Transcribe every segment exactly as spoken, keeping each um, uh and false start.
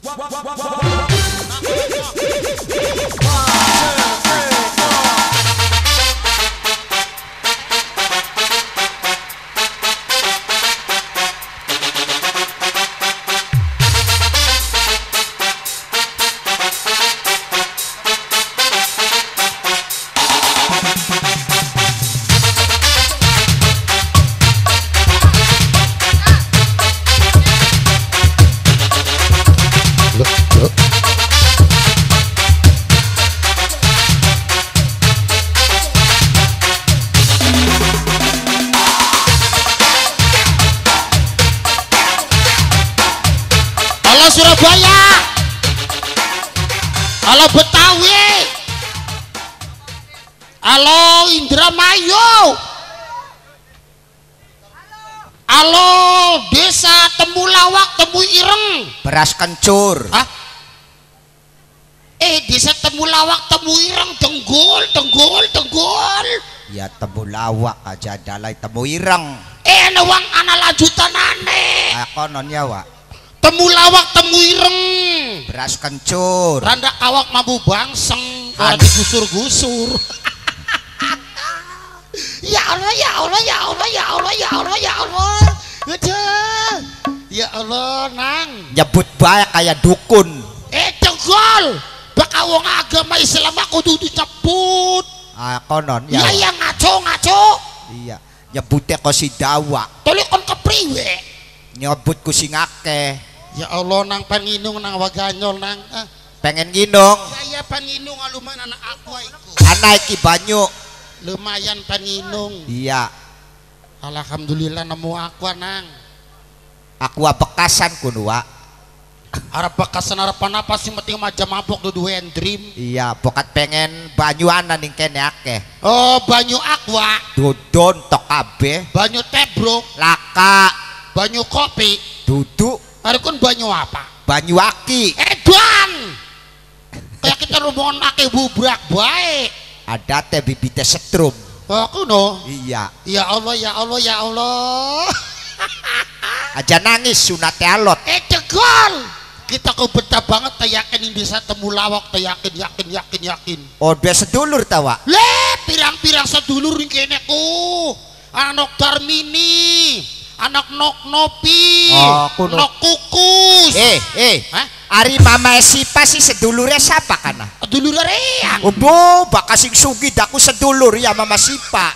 Surabaya, halo Betawi, halo Indramayu, halo Desa Temulawak Temu Ireng, beras kencur. Hah? Eh Desa Temulawak Temu Ireng, Tenggol, Tenggol, Tenggol. Ya Temulawak aja dalai Temu Ireng. Eh nawang ana lanjutan aneh. Ah konon ya Wak. Temulawak Temu Ireng, beras kencur. Randa kawak mambu bangseng, An- digusur-gusur. Ya Allah, ya Allah, ya Allah, ya Allah, ya Allah, ya Allah. Aduh. Ya Allah, nang. Nyebut baik kayak dukun. Eh Tenggol, baka wong agama Islam aku kudu dicebut. Ah konon ya. Ya Wak. ya ngaco ngaco. Iya. Nyebutnya kok si dawa. Toli kon kepriwe? Nyebut ku sing akeh. Ya Allah, nang panginung nang waganyol nang. Ah. Pengen nginung. Ya ya panginung aluman anak aku iku. Anak iki banyu. Lumayan panginung. Iya. Alhamdulillah nemu aku nang. Aku bekasan kudu Wak. Arab bekasan harapan apa sih penting macam mabok dudu dream. Iya, pokat pengen banyuanan ning kene akeh. Oh, banyu aqua, Dodon tok kabeh, banyu tebruk, laka, banyu kopi. duduk, Hari kun banyu apa? banyu aki. Edan. Kayak kita rumongan ake bubrak baik. Ada teh bibite setrum. Aku no. Iya. Ya Allah, ya Allah, ya Allah. Aja nangis sunate alot. Eh Tegol. Kita kau betah banget tak yakin ini bisa temu lawak tak yakin yakin yakin yakin. Oh, dua sedulur ta Wak. Le pirang-pirang sedulur ning kene ku. Anak Darmini, anak Nok Nopi, Oh, kuno. Nok Kukus. Eh, eh. Hah? Ari mama siapa sih sedulurnya siapa kana? Dulur reang. Ubo, baka sing sugid aku sedulur ya mama sipa.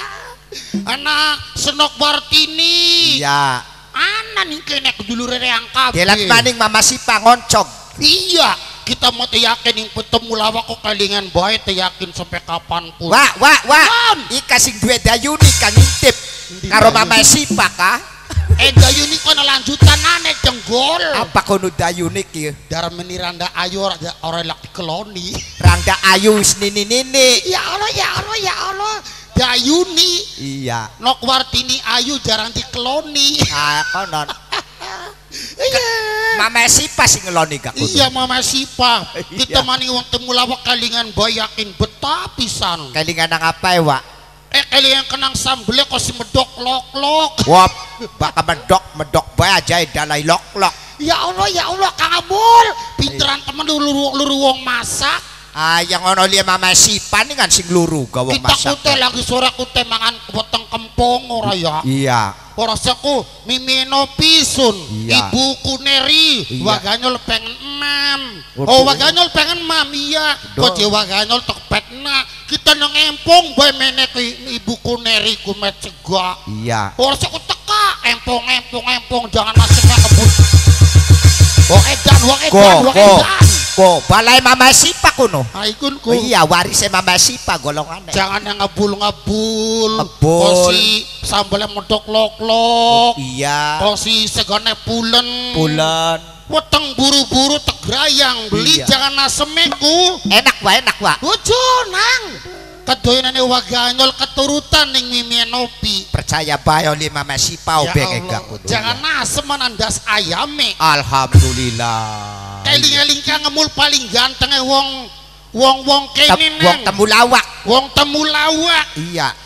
Anak Senok Bartini. Iya. Anak nih kene dulur reang kabeh. Gelat maning mama sipa ngoncog. Iya, kita mau yakin yang ketemu lawak kok kalingan bae yakin sampai kapanpun. Wak, wak, wak. Wan. Ika sing duwe dayuni kan ngintip. Karo mama sipa kah? Eh dayuni kono lanjutan aneh Tenggol. Apa kono dayuni ki? Darah meniranda ayu ora ora lak keloni. Rangga ayu wis nini-nini. Ya Allah, ya Allah, ya Allah. Dayuni, Iya. Nok Wartini ayu jarang dikeloni. Ah, konon. Iya. Mama sipa sing ngeloni gak kudu. Iya Mama Sipa. Kita Iya. mani wong temu lawak kalingan bae yakin betah pisan. Kelingan nang apa ya, Wak? Eh kalian kenang sambelnya kok si medok lok-lok. Wop, baka medok medok bae aja dalai lok-lok. Ya Allah, ya Allah, Kang Abul. Pinteran temen luru luru wong masak. Ah, yang ono liya mama sipa nih kan sing luru gawang Kita masak. kute lagi sore kute mangan potong kempong ora ya. Iya. Ora saku mimino pisun. Iya. Ibuku Neri, Iya. waganyol pengen emam. Waduh. Oh, waganyol pengen mam iya. Duh. Kok je waganyol tok petna. Kita nang empong bae menek ibuku Neri ku met cegak. Iya. Ora saku teka empong empong empong jangan masuknya kebun. Wong edan, wong edan, Ko, wong ko, edan. ko, balai mama sipa kuno. Aikun Oh, ku. iya, warisnya mama sipa golongan. Jangan yang ngebul-ngebul. Ngebul. Kosi sambalnya medok lok-lok. Iya. Kosi segane pulen. Bulan. Weteng buru-buru tegrayang beli Iya. jangan nasemeku. Enak wa, enak wa. Lucu nang. Kedoyanane waganyol keturutan ning mimie nopi. Percaya bae oleh mama sipa Ya obeng Allah, enggak kudu. jangan nasem manandas ayame. Alhamdulillah. Eling-eling ka ngemul paling gantenge wong wong-wong Tem- kene Wong nang. temu lawak. Wong temu lawak. Iya.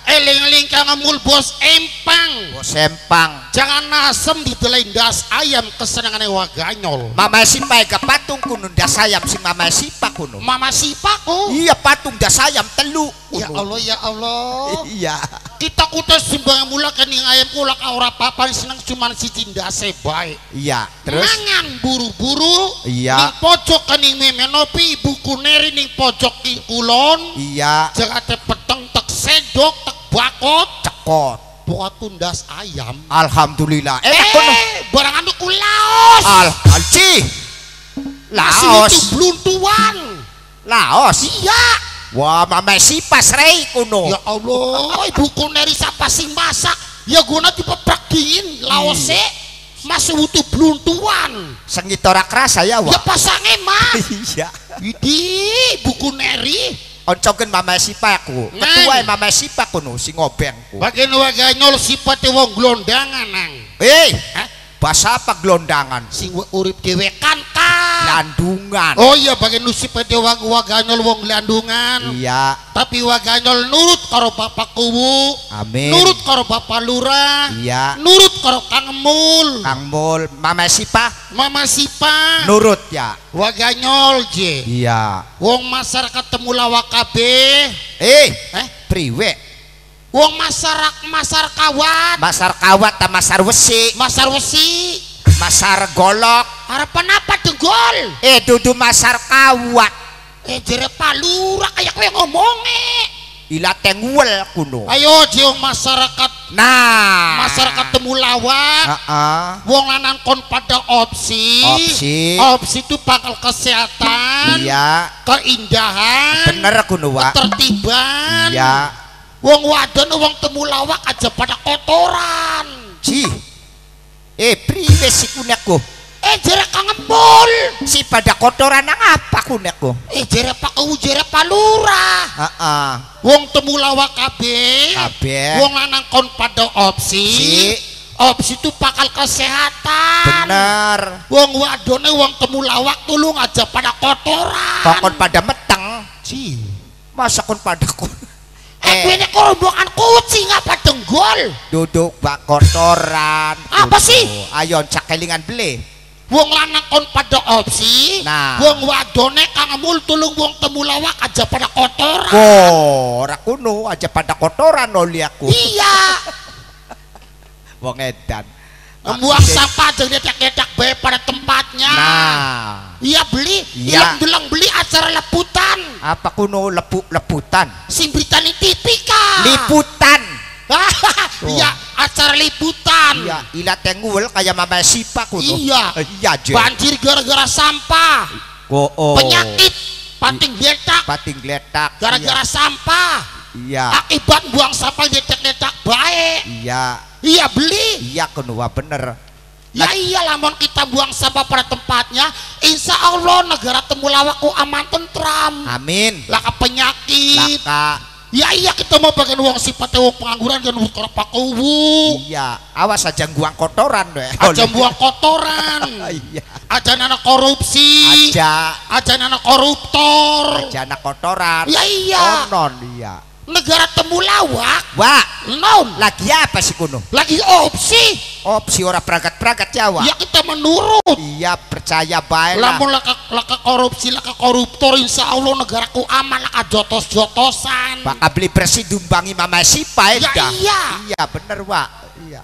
eling-eling Kang Emul bos empang. Bos empang. Jangan nasem didelain das ayam kesenangannya waganyol. Mama Sipa ga patung kuno das ayam sing Mama Sipa kuno. Mama Sipa ko. Iya patung das ayam telu. Ya Allah ya Allah. Iya. Kita kutas simbang mula kening ayam kulak aura papan seneng cuman si cinda sebaik. Iya. Terus mangan buru-buru. Iya. Ning pojok kening memenopi ibuku neri ning pojok king kulon. Iya. Jagate peteng tek sedok tek bakot cekot. Buat tundas ayam. Alhamdulillah. Eh, Enak kono. barang anu ku Laos. Al alci. Laos. Masih itu bluntuan. Laos. Iya. Wah, Mama Sipa srei kuno. Ya Allah, ibuku neri sapa sing masak. Ya guna dipeprak dingin Laos e. Masih utuh bluntuan. Sengit ora kerasa ya, Wak. Ya pasange mah. Iya. Widih, buku neri. Oncoken Mama Sipa aku. Ketua Mama Sipa kuno sing ngobengku. Bagian waganyol sipate wong glondangan nang. Eh, Hah? bahasa apa glondangan? Sing urip dhewe kan kan. Landungan. Oh iya bagian sipate wag waganyol wong landungan. Iya. Tapi waganyol nurut karo bapak kuwu. Amin. Nurut karo bapak lurah. Iya. Nurut karo Kang Emul. Kang Mul, Mama Sipa Mama Sipa. nurut ya. Waganyol je. Iya. Wong masyarakat temulawak kabeh. Eh, Eh? priwe? Wong masyarakat masar kawat. Masar kawat ta masar wesi, Masar wesi. masar golok. Harapan apa denggol? Eh, dudu masar kawat. Eh jere palura kayak kowe ngomongnya. Ila tengwel kuno. Ayo jiong masyarakat Nah, masyarakat temulawak. Heeh. Wong lanang kon pada opsi. Opsi. Opsi itu bakal kesehatan. Iya. Keindahan. Bener kuno, Wak. Ketertiban. Iya. Wong wadon wong temulawak aja pada kotoran. Ci. Eh, priwe si kunekku? Eh jere Kang Emul. Si pada kotoran nang apa kunekku? Eh jere Pak Kuwu jere palura. Heeh. Wong temulawak kabeh. Kabeh. Wong lanang kon pada opsi. Si. Opsi itu bakal kesehatan. Bener. Wong wadone wong temulawak tulung aja pada kotoran. Kokon pada meteng. Ci. Masa kon pada kon. Eh, ini korombokan kucing apa denggol? Duduk bak kotoran. Apa Duduk. sih? Ayo cakelingan beli. Wong lanang kon pada opsi. Nah. Wong wadone Kang Emul tulung wong temulawak aja pada kotoran. Oh, ora kuno aja pada kotoran oli aku. Iya. Wong edan. Membuang sampah aja detak-detak bae pada tempatnya. Nah. Iya beli. Iya. Iya bilang beli acara leputan. Apa kuno lepu-leputan? Sing berita nih T V kah? Liputan. Iya, acara liputan. Iya, ila tengul kayak Mama Sipa kuno. Iya. Iya, Je. Banjir gara-gara sampah. Oh, oh. Penyakit pating gletak Pating gletak. gara-gara sampah. Iya. Akibat buang sampah detak-detak baik. Iya. Iya beli. Iya kuno bener. Ya iya lamun kita buang sampah pada tempatnya, insya Allah negara temulawak ku aman tentram. Amin. Laka penyakit. Laka. Ya iya kita mau bagian uang sifatnya uang pengangguran dan uang Pak Kuwu. Iya, awas aja buang kotoran deh. Aja buang kotoran. Iya. Aja anak korupsi. Aja. Aja anak koruptor. Aja anak kotoran. Ya iya. Oh, non iya. Negara temulawak. Wah, Non. lagi apa sih kuno? Lagi opsi. Opsi ora peragat-peragat Jawa. Ya kita menurut. Iya, percaya baik lah. Lamun laka, laka korupsi, laka koruptor, insya Allah negaraku aman, laka jotos-jotosan. Bakal beli bersih dumbangi Mama Sipa Ya dah. iya. Iya, bener, Wak. Iya.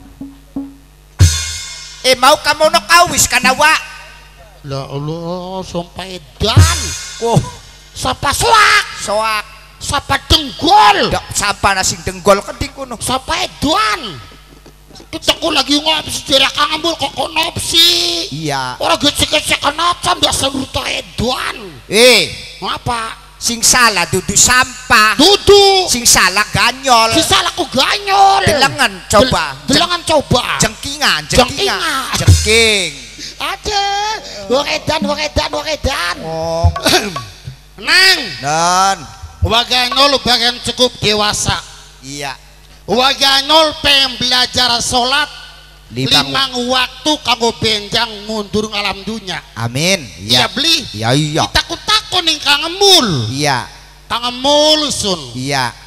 Eh, mau kamu no kawis kana, Wak? Ya Allah, sampai dan. Oh, Sapa soak, soak. sapa denggol, Dak sapa nasi denggol keding kuno. sapa edan. Kita ku lagi ngopsi dari Kang Emul kok ngopsi. Iya. Orang gesek-gesek kenapa biasa nuruta edan. Eh, Ngapa? sing salah dudu sampah. Duduk. Sing salah ganyol. Si salah ku ganyol. Delengan coba. Del- Delengan coba. Jengkingan, Jengkingan. jengkingan. Jengking. Ada. Wong edan, wong edan, wong edan. Oh, Nang, dan waganyol bagian cukup dewasa. iya. Waganyol pengen belajar sholat Limang. limang waktu kamu benjang mundur alam dunia. Amin. Iya Iya. beli. Iya, iya. Kita kutakon nih Kang Emul. Iya. Kang Emul sun. Iya.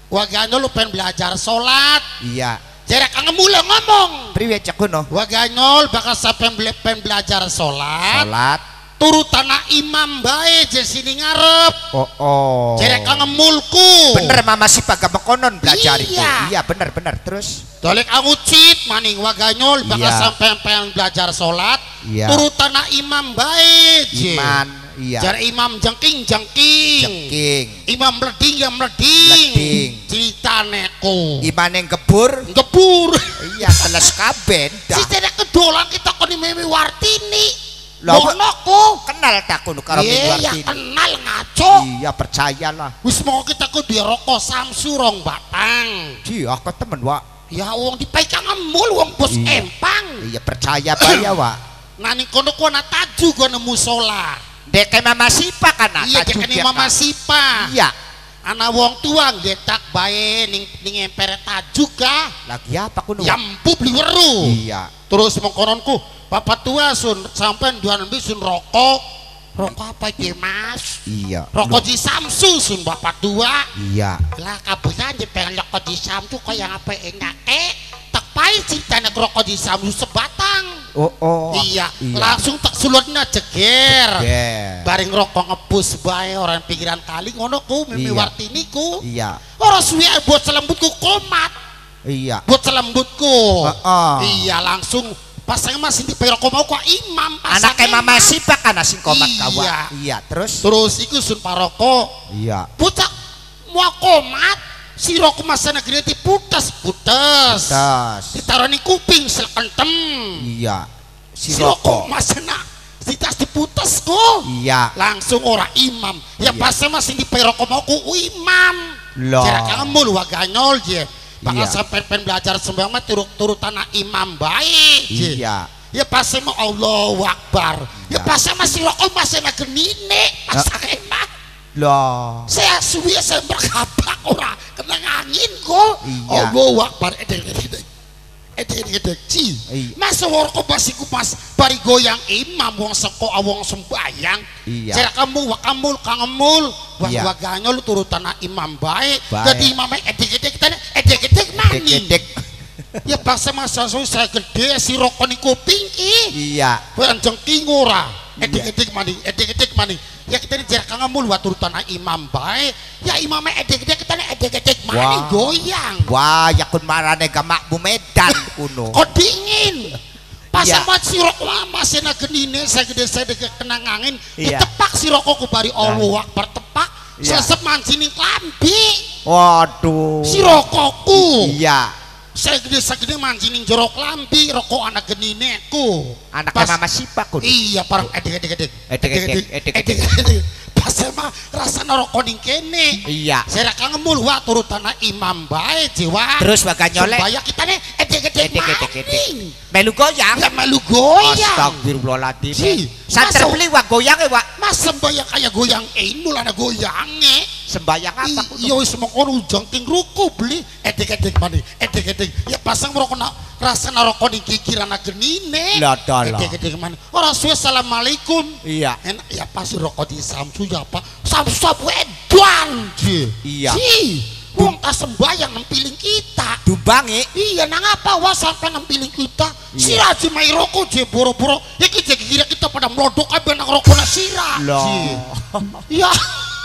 Waganyol lu pengen belajar sholat. Iya. Jarek kang mulai ngomong. Priwe cek kuno. Waganyol bakal sampai pengen belajar sholat. Sholat. Turut tanah imam bae je sini ngarep. Oh oh. Jarek kang mulku. Bener mama si paga mekonon belajar iya. itu. Iya bener bener terus. Dolek angucit maning Waganyol bakal iya. sampai pengen belajar sholat. Iya. Turut tanah imam bae je. Iman. Iya. Jar imam jengking jengking. Jengking. Imam meleding ya meleding. Meleding. Cerita neko. Iman yang gebur. Gebur. Iya teles kabeh. Si tidak kedolan kita koni Mimi Wartini. Lah Bonoku kenal tak kuno karo Mimi iya Wartini. kenal ngaco. Iya percayalah. Wis mau kita ku di rokok Samsu rong batang. Iya ke temen wa. Ya wong dipaikang ngemul wong bos Iya. empang. Iya percaya baya wa. Nani kono ku ana taju gua nemu sola. Dek mama sipa kan Iya dek Mama Sipa. Iya. Ana wong tua getak bae ning ning empere tajuk ka. Lagi apa kuno? Yampu beli weru. Iya. Terus mengkononku, Bapak tua sun sampean jualan bisun rokok. Rokok apa iki, Mas? Iya. Rokok di Samsu sun Bapak tua. Iya. Lah kabutan je pengen rokok di Samsu kaya apa enak eh. Tak pahit cintanya rokok di Samsu sebatang. Oh oh. Iya. Iya. Langsung tak sulutnya ceger. Yeah. Bareng rokok ngepus bae orang pikiran kali ngono ku Mimi Iya. Wartini ku. Iya. Orang suwi buat selembutku komat. Iya. Buat selembutku. Heeh. Iya langsung pasang masih di peroko mau kok imam Anaknya mama sipa kan sing komat iya. kawa. Iya, terus Terus iku sun paroko. iya. Putak mau komat si rokok masa negeri ti putas putas. Tas. Ditaruh di kuping selekentem. Iya. Si Si rokok rokok. masa nak di tas diputas kok. Iya. Langsung ora imam. Ya Iya. pas masih di peroko mau ku imam. Loh. Jarak kamu lu waganyol je. Bakal Iya. sampai pen belajar sembahyang mah turut turut tanah imam baik. je. Iya. Ya pasti mau Allahu Akbar. Ya Iya. pasti masih rokok masih nak genine. Pas emang Loh. saya suwi saya berkabak ora kena angin kok. Iya. Allahu Akbar edek edek edek edek ci. Iya. Mas rokok masih ku pas bari goyang imam wong seko awong sembayang. Iya. Saya kamu wa kamul kang emul. Wah Iya. waganya lu turut tanah imam baik. Baik. Jadi imamnya edek edek tanya edek edek mani. Dek-dek. Ya bangsa masa saya gede si rokok di kuping i. Iya. Bukan jengking ora. Iya. Edek-edek mani, edek-edek mani. Ya kita ini jarak ngamul wa turut tanah imam baik. Ya imamnya edek-edek kita edek-edek mani Wah. goyang. Wah, yakun marane gamak bu Medan kuno. Kok dingin. Pas Iya. sama si rokok masih na genine saya gede saya deket kenang angin. Iya. Ditepak si rokok ku bari Allahu Akbar tepak. Iya. Sesep mancing klambi. Waduh. Si rokokku. Iya. Saya gede saya gede mancing jorok lambi rokok anak genineku. Anaknya Pas- mama sipa kuno. Iya parang edek edek edek Edek-edek, edek-edek. edek pas emang rasa naroko ning kene. Iya. Saya kang ngemul wa turut tanah imam bae jiwa. Terus baganyole. Supaya kita nih edek edek Edek-edek, edek. maning. Melu goyang. Ya melu goyang. Astagfirullahaladzim. Ji, Santer masuk. beli wa goyang ya wa. Mas sembayang kayak goyang enul ada goyange. Sembayang apa kuno? Iya wis mengkono jangking ruku beli edek-edek mani edek-edek ya pasang merokok na, rasa naroko ning kikiran genine. Lah dalah. Edek-edek mani orang suwe assalamualaikum. Iya. Enak ya pas rokok di Samsu ya Pak. Samsu apa edan. Ji. Iya. Ji. Wong tak sembayang nempiling kita. Dumbangi. Iya nang apa wa sampai nempiling kita. Iya. Sira ji mai rokok je boro-boro. Ya kita kira kita pada melodok kabeh nang rokokna sira. Loh. Ji. Ya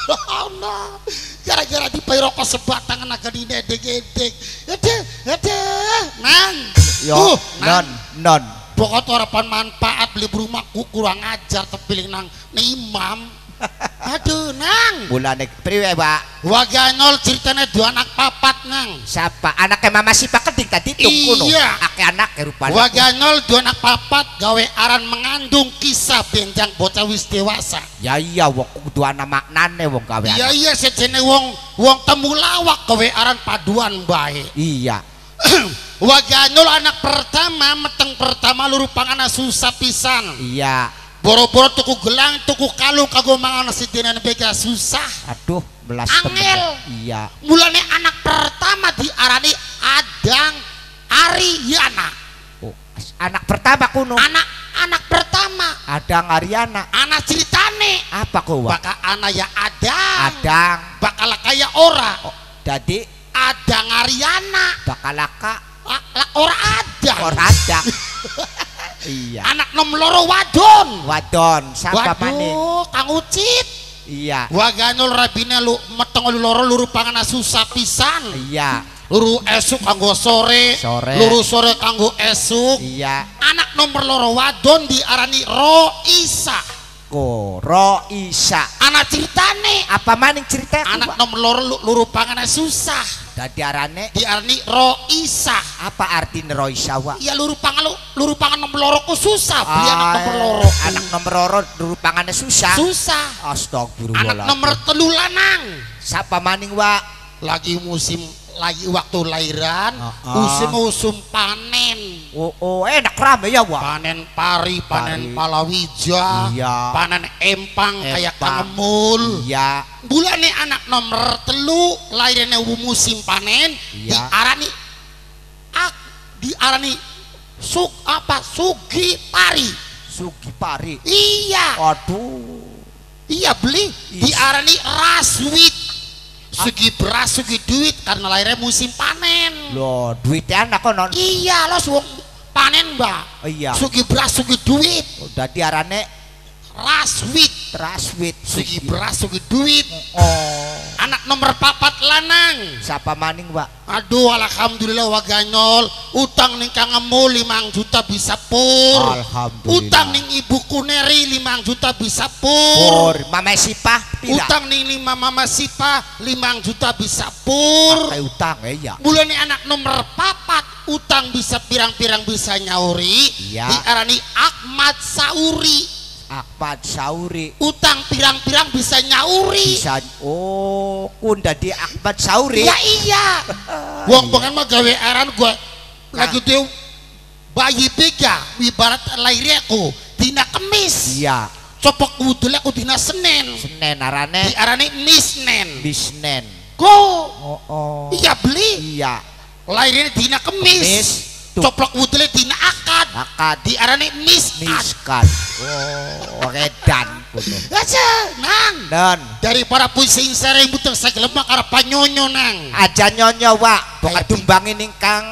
Allah, gara-gara di rokok sebatang anak gede edek-edek, edek, edek, nang, Yo, Uh, non, non. pokoknya harapan manfaat beli berumahku kurang ajar terpilih nang imam. Aduh nang, Bulan priwe Pak. waganyol ceritanya dua anak papat nang. Siapa? Anaknya mama sipa keting tadi kuno. Iya. Ake anak rupanya. Waganyol dua anak papat gawe aran mengandung kisah benjang bocah wis dewasa. Ya iya wong dua anak maknane wong gawe. Iya anak. iya sejene wong wong temulawak gawe aran paduan bae. Iya. Waganyol anak pertama meteng pertama luru panganan susah pisan. Iya. Boro-boro tuku gelang tuku kalung kagum mangan si dinan bega susah. Aduh, belas Angel. temen. Iya. Mulane anak pertama diarani Adang Ariana. Oh, anak pertama kuno. Anak anak pertama. Adang Ariana. Anak ceritane. Apa kau? Wak? Bakal anak ya Adang. Adang. Bakal kaya ora. Oh, jadi ada ngariana Bakalaka La- la- ora ada ora ada. Iya. anak nom loro wadon Wadon sapa maning? waduh Kang Ucit Iya. waganyol rabine lu meteng lu loro luru pangana susah pisan Iya. luru esuk kanggo sore Sore. luru sore kanggo esuk Iya. anak nomor loro wadon diarani Roisa Koro Isa. anak ceritane Apa maning cerita? anak nomor loro lu- luru pangana susah Dadi arane diarani Roisa apa arti Roisa wa? iya luru pangan lu luru pangan nomor loro ku susah beli anak nomor loro Anak nomor loro dulu pangane susah. susah Astagfirullahaladzim. anak nomor telu lanang Sapa maning wa? lagi musim lagi waktu lahiran Ah, ah. musim-musim panen Oh, oh enak rame ya wa. panen pari panen Pari. palawija Iya. panen empang kayak Empang. kangemul Iya. bulannya anak nomor telu lahirnya musim panen Iya. diarani ak diarani suk apa sugi pari Sugi pari. iya Aduh. iya beli Is. diarani raswit sugi beras sugi duit karena lahirnya musim panen Loh, duitnya anak konon. iya lo suang panen mbak Oh, iya. sugi beras sugi duit Dadi arane raswit Traswit sugi beras sugi duit Oh. anak nomor papat lanang Sapa maning wa? aduh alhamdulillah waganyol utang ning kangemu limang juta bisa pur Alhamdulillah. utang ning ibu kuneri limang juta bisa pur Pur, Mama Sipah pira? utang ning lima mama sipa limang juta bisa pur Pakai utang eh, ya. bulan ini anak nomor papat utang bisa pirang-pirang bisa nyauri Iya. diarani Ahmad Sauri Akpad Sauri utang pirang-pirang bisa nyauri bisa. Oh, kun dadi Akpad Sauri. ya iya wong pengen mah gawe aran gua Nah. lagi tuh bayi tiga ibarat lahirnya aku dina kemis Iya. copok wudul aku dina Senin Senen arane diarani misnen bisnen. go Oh, oh. iya beli Iya. lahirnya dina kemis, Kemis, tuh. coplok wudulnya dina akad Akad diarani miskat miskan. Oh, redan kudu. aja nang Dan daripada pusing sering butuh segelemak arep panyonyo nang aja nyonya wa, bukan Kayak tumbangin ingkang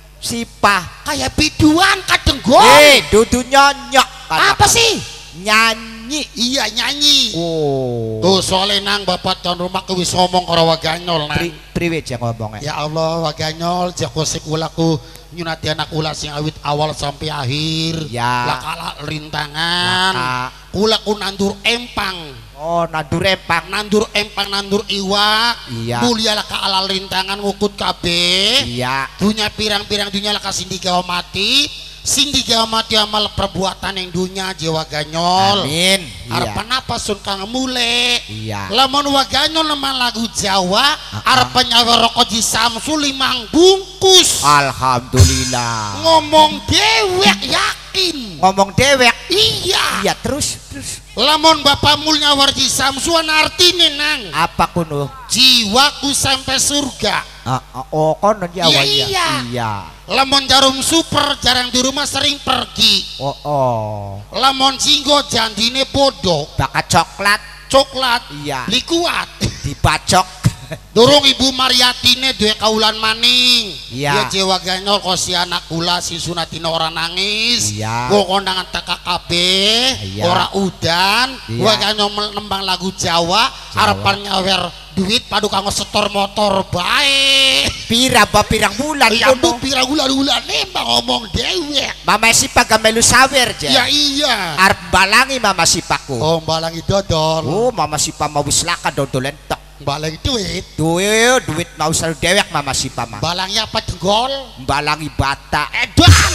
Sipah. kayak biduan kadang gol Eh, dudu nyonyok. apa sih Nyanyi. iya nyanyi Oh. tuh soalnya nang bapak tuan rumah wis ngomong karo waganyol nang Pri, priwe yang ngomongnya. ya Allah waganyol jago sekulaku nyunati anak ulah sing awit awal sampai akhir Ya. lakala rintangan Laka. kulaku nandur empang Oh, nandur empang. nandur empang nandur iwak Iya. mulia laka alal rintangan ngukut kabeh Iya. dunia pirang-pirang dunia laka sindi gawa mati sindi gawa mati amal perbuatan yang dunia jiwa ganyol Amin. harapan apa sun kang mule Iya. lamun waganyol nama lagu Jawa Uh-uh. harapan nyawa rokok di Samsu limang bungkus Alhamdulillah. ngomong dewek yakin Ngomong dewek. iya Iya, terus terus. lamun bapak mulnya warji Samsuan artinya nang Apa kuno? jiwaku sampai surga Ah, ah, oh, konon Jawa Iya, iya. iya. Iya. lamun jarum super jarang di rumah sering pergi Oh, oh. lamun jinggo jandine bodoh Bakat coklat coklat Iya. li kuat dibacok. dorong ibu Mariatine dua kaulan maning Iya. dia jiwa ganyol kosi anak kula si sunatina orang nangis Iya. gua kondangan T K K B Iya. ora udan Iya. gua ganyol nembang lagu Jawa harapan nyawer duit padu kanggo setor motor bae Pira ba pirang bulan ya bu kuno? pirang ulan-ulan nembang ngomong dewek Mama Sipah gamelu sawer je. ya iya Arep balangi Mama Sipahku. oh balangi dodol Oh, Mama Sipah mau wis laka dodolen tok. balangi duit Duit, duit mau selalu dewek Mama Sipah mah. balangi apa jenggol Balangi bata. edan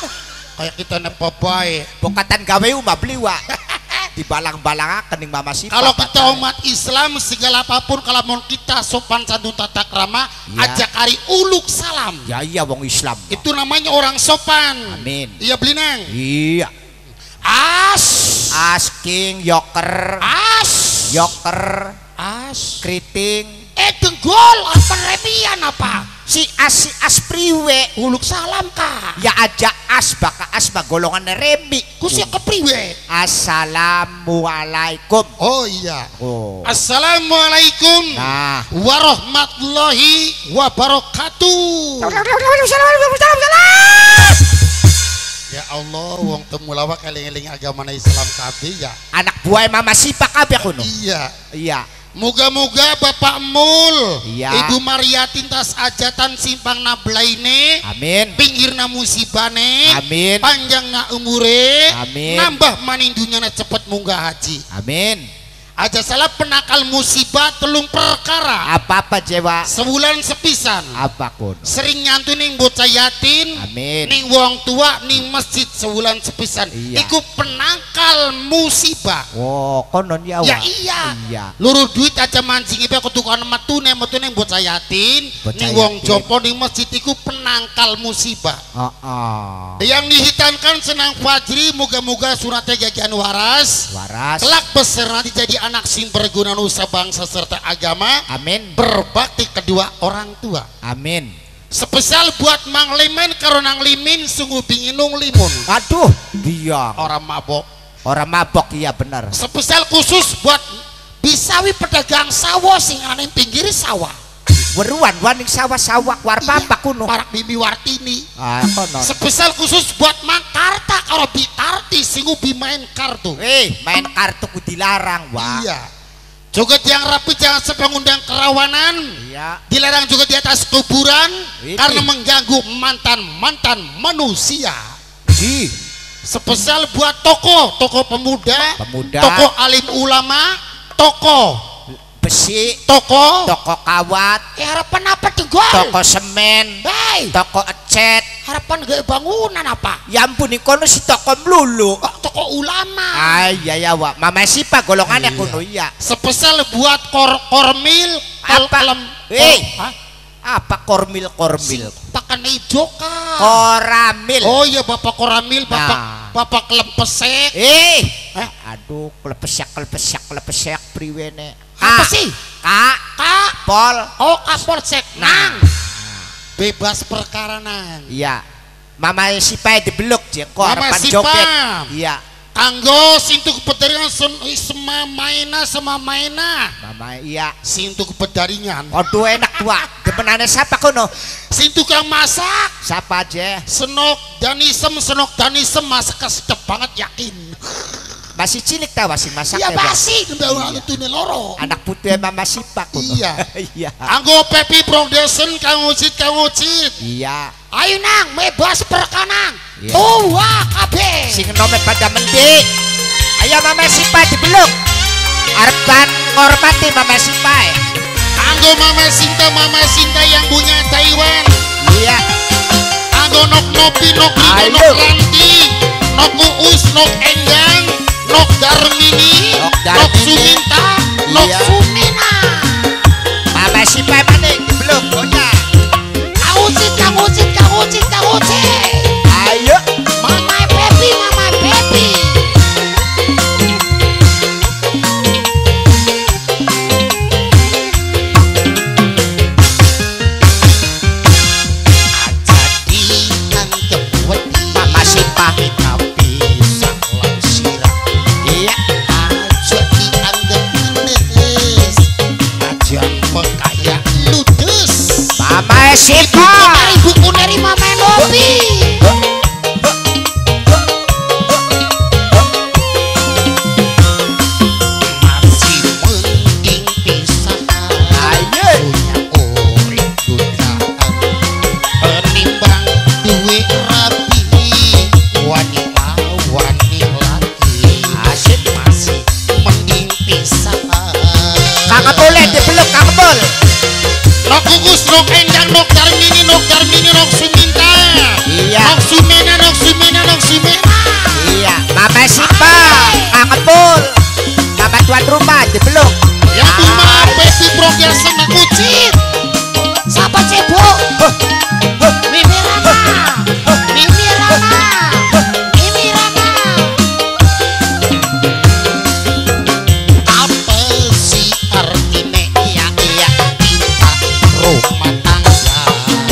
kayak kita nepo bae Bokatan gawe umah beli wa. Dibalang-balang kening Mama Sipah. kalau kita batanya. umat Islam segala apapun kalau mau kita sopan santun tata krama Ya. ajak hari uluk salam Ya iya wong Islam. itu namanya orang sopan Amin. iya beli nang Iya. as Asking yoker, as yoker, as keriting. eh denggol apa rebian apa si as si as priwe Uluk salam ka. ya aja as baka as ba golongan remi Ku sia kepriwe? assalamualaikum. Oh iya. Oh. Assalamualaikum Nah, warahmatullahi wabarakatuh. Ya Allah, wong temulawak eling-eling agama Islam kabeh ya. anak buah mama sipa kabeh kuno. Iya. Iya. Moga-moga Bapak Mul, Iya. Ibu Mariatin tas ajatan simpang nablaine, Amin. pinggirna musibane, Amin. panjangna umure, Amin. nambah manindunyana cepet munggah haji. Amin. Aja salah penakal musibah telung perkara. Apa-apa jewa? Sebulan sepisan. Apa kuno? Sering nyantu ning bocah yatim, Amin. ning wong tua, ning masjid sebulan sepisan. Iya. Iku penangkal musibah. Oh, konon ya. Ya Wak. iya. Iya. Luru duit aja mancing ibe ketukan metune metune bocah yatim, Bocah ning wong yatim. jompo ning masjid iku penangkal musibah. Oh, oh. Yang dihitankan senang fajri, moga-moga suratnya gagian waras. Waras. Kelak besar nanti jadi anak sing berguna nusa bangsa serta agama, Amin. berbakti kedua orang tua. Amin. Spesial buat Mang Limen karo Nang Limin sungguh binginung limun. Aduh, dia Orang mabok. orang mabok iya benar. Spesial khusus buat Bisawi pedagang sawah sing ane pinggir sawah. Weruan waning sawah-sawah war papa kuno. Parak Bibi Wartini. Ah, konon. Spesial khusus buat Mang Karta karo Bitarti sing ubi main kartu. Eh, main kartu ku dilarang, wah. Iya. Joget yang rapi jangan sampai ngundang kerawanan. Iya. Dilarang juga di atas kuburan Ini. karena mengganggu mantan-mantan manusia. Di Spesial buat toko, toko pemuda, Pemuda. toko alim ulama, toko, besi, toko. toko kawat, Eh, harapan apa tuh gol? toko semen, Hei, toko ecet. harapan gaya bangunan apa? Ya ampun, kono si toko melulu. Oh, toko ulama. Ay, ya ya, wak. Mama sipa golongannya Iya. kuno iya. Spesial buat kor kormil, kol Apa? kelem. Eh. Hah? Apa kormil kormil? Pakan hijau kah? Koramil. Oh iya Bapak Koramil, Bapak Nah. Bapak Kelempesek. Eh, Eh, aduh, klepesyak klepesyak klepesyak priwene. apa sih? Kak, Kak, Pol. oh Kapolsek. Nah. Nang. Bebas perkara nang. Iya. Mama sipa dibeluk je kok Mama harapan Sipa. joget. Iya. Kanggo sintuk pedaringan sama maina sama maina. Mama iya. Sintuk pedaringan. Waduh enak tua. Demenane siapa kono? Sintuk yang masak. Siapa aja? Senok danisem, senok danisem masak sedap banget yakin. Masih cilik tahu masih masak Iya ya, Bang? basi, udah Iya. itu nih loro. Anak putih Mama sipa kono. Iya. Iya. Anggo Pepi Production kang ucit kang ucit. Iya. Ayo nang, bebas perkanang. Iya. Tua kabeh. Sing nomet pada mendi. Ayo Mama sipa dibeluk. Arban ngormati Mama sipa. Anggo Mama Sinta, Mama Sinta yang punya Taiwan. Iya. Anggo nok nopi, nok Rido, Ayo. nok Ranti, nok Uus, nok Endang, nok Darmini, Nok nok Darmini. Suminta, nok Iya. Sumina. Mama sipa mana dibeluk? Oh ya. Kang ucit, kang ucit, kang ucit, kang ucit. Ayo. Mama Pepi, Mama Pepi. Mama sipa. Tapi saklang sirah. Iya. Aja dianggap ngenes, aja pekaya ludes. Mama sipa. Ibu kuneri Mama Nopi. Masih mending pisah. Ayo. Punya urip dugaan penimbang duwe rapi. Wanita wani laki Asik. masih mending pisah. Kakak boleh dibeluk kakak bol. Nok gugus, nok endang, nok darmini, nok darmini, nok suminta. Iya. Nok sumena, nok sumena, nok sumena. Iya. Mama sipa. Kakak bol. Mama tuan rumah dibeluk. Yang cuma Pepi Production nak kucit. Siapa cebok? Mimi Rana. Mimi Rana. Mimi Rana. Apa sih artinya iya iya kita rumah tangga?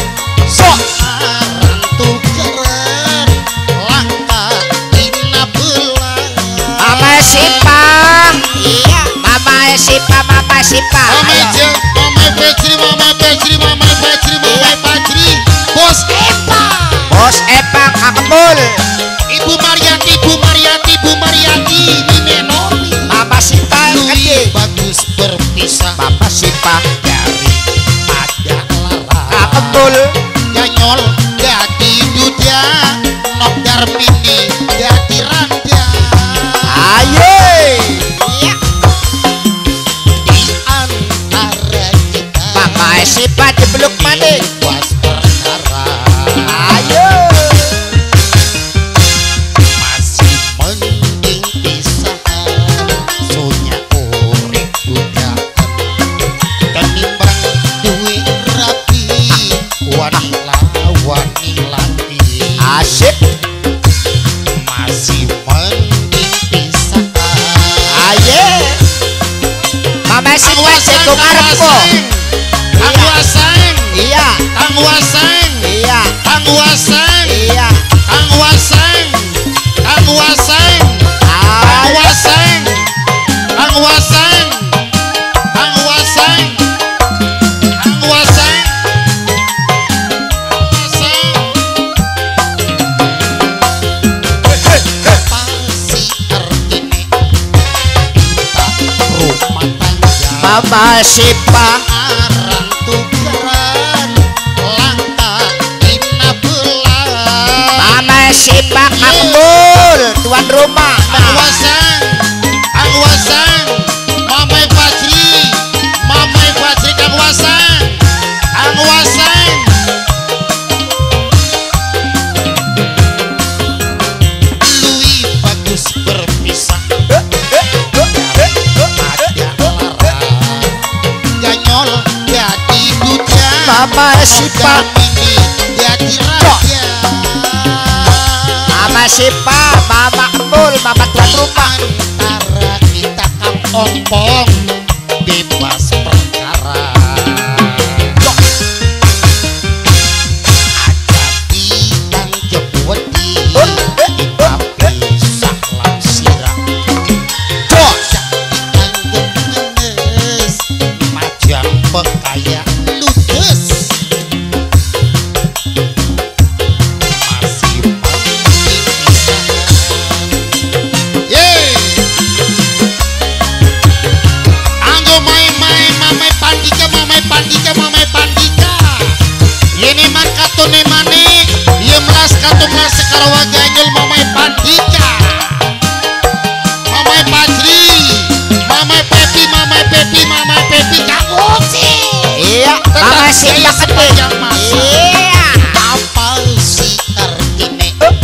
Sipa, Mama Sipa. Mama Ayo. Je, Mama Fajri, Mama Fajri, Mama Fajri, Mama Fajri. Bos Epang. Bos Epang Kang Kebul. Ibu Mariati, Ibu Mariati, Ibu Mariati, Mimenori. Mama Sipa Lui gede. bagus berpisah Mama Sipa dari ada lara. Kang Kebul. Ganyol jadi duda, nok darmini jadi randa. Ayo. Iya. Di antara kita Mama Sipa dipeluk maning. was perkara. Ayo. Masih mending pisahan, sonya urip dugaan. Kenimbang duit rapi, wanila wanila Asik. masih mending pisahan. Ayo. Mama Sipa setu ngarepku. Kang Wasang, Iya. Kang Wasang, Iya. Kang Wasang, Iya. Kang Wasang, Kang Wasang, Kang Ayo. Wasang, Kang Wasang, Kang Wasang, Kang Wasang, Pasi artine kita rumah tangga. Mama Sipa. Arang tukaran langka dina belah. Mama Sipa Kang Kebul. Tuan rumah. Kang Wasang, Kang Wasang, Mamai Fajri, Mamai Fajri, Kang Wasang, Kang Wasang. Lui bagus berpisah ada lara. Ganyol jadi duda, Mama Sipa. ini jadi raja. Mama Sipa. Mama Kebul. Mama tuan rumah. Antara kita Kang Ompong bebas perkara. Ada bidang jebudi kita pisah langsira. Dianggap ngenes macam pekaya ludes. Masih mending pisahan. Yeay. Anggo main-main mamai pandika, mamai pandika, mamai pandika. Ini mah katone mane, ieu melas katu melas sekarwa ganyul mamai pandika. Mamai Fajri, mamai Pepi, mamai Pepi, mamai Pepi Kang Uci. Iya. Mama Sipa gede. Sepanjang masa. Iya. Apa si artine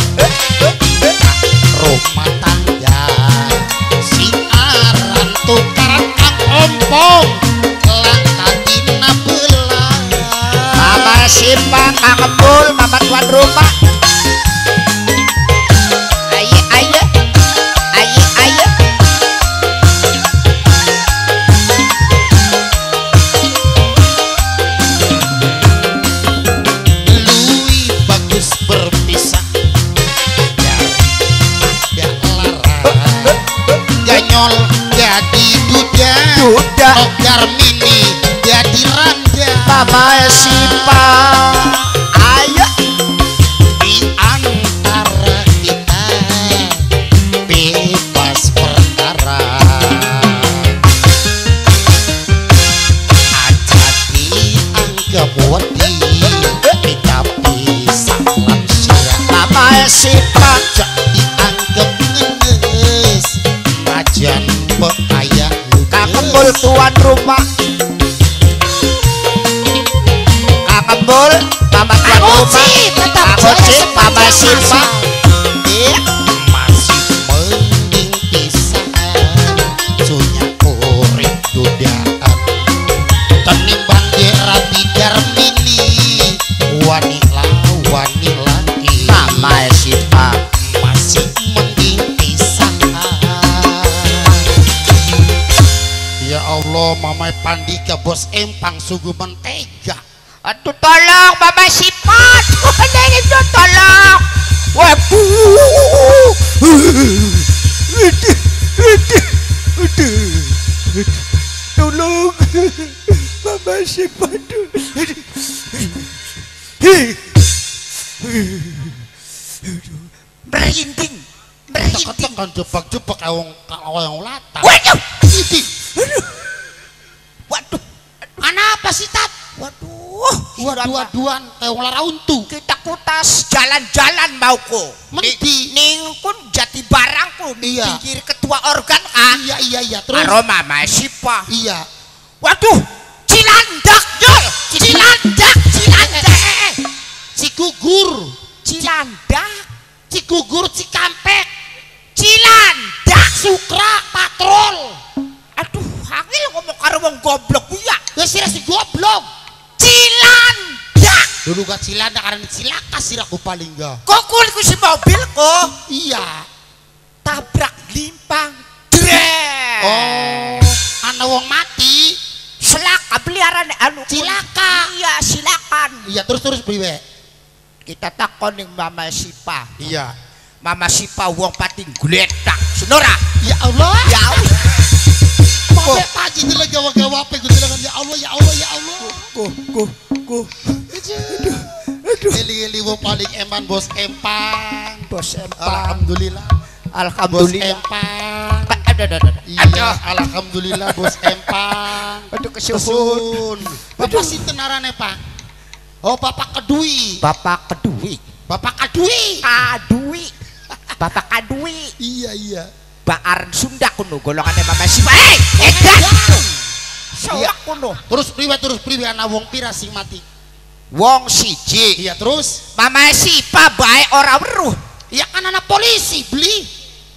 rumah tangga si aran tukaran Kang Ompong langka dina belah. Mama Sipa Kang Kebul. Mama tuan rumah. Ayo, ayo. Ayo, ayo. Lui bagus berpisah dari ada lara. Ganyol jadi duda, Duda. Nogar mini jadi randa. Mama Sipa. Ayo. Di antara kita bebas perkara. Aja dianggap wedi, kita pisah langsira. Mama Sipa. Aja dianggap ngenes majan pekaya Kang Kebul tuan rumah. Kang Kebul. Mama tuan Kang rumah. Uci, tetap Kang jaya Uci. Mama sepanjang Sipa. masa. Iya. Masih mending pisahan, sonya urip dudaan. Tenimbang dera bidar mini, wanila wanila Mama Sipa. masih mending pisahan. Ya Allah, Mamai Pandika bos empang sugu mentega. Aduh tolong Mama Sipa. Tolong itu tolong. Waduh. waduh pakai wong wong lata. Waduh. Ini. Waduh. Ana apa sih tat? Waduh. Waduh-waduhan kayak wong lara untu. Kita kutas jalan-jalan mauku. Mendi. Ningkun jati barangku di Iya. pinggir ketua organ ah. Iya iya iya terus. Aroma Masipa. Iya. Waduh, Cilandak Jol. Cilandak, Cilandak. Eh, eh, eh. Cigugur. Cilandak, Cigugur Cikampek. Cilandak. Sukra patrol. Aduh, angel ngomong karo wong goblok ku ya. Ya sira si goblok. Cilandak. Dulu gak Cilanda karena cilaka siraku paling gak. Kok kuliku si mobil kok Iya. tabrak limpang. Dret. Oh, ana wong mati. Selaka peliharaan anu Cilaka. Iya, silakan. Iya terus terus priwe. Kita takon ning Mama Sipa. Iya. Mama Sipa wong pating gletak. Sunora. Ya Allah. Ya Allah. Sampai paji itu lagi gawa-gawa apa gue bilang ya Allah ya Allah ya Allah. Kuh, kuh, kuh. Aduh. Aduh. Eli-eli wong paling eman bos empang. Bos empang. Alhamdulillah. Bos Alhamdulillah. empang. Aduh, aduh, aduh. Iya, alhamdulillah bos empang. Aduh, kesuhun. Kesun. Bapak sinten arane, Pak? Oh, Bapak Kedui. Bapak Kedui. Bapak Kadui. Kadui. Bapak Kadui. Iya, iya. Baar Sunda kuno golongannya Mama Sipa. Eh, edan. Soak kuno. Terus priwe terus priwe ana wong pira sing mati? Wong siji. Iya, terus Mama Sipa bae ora weruh. ya kan anak polisi beli.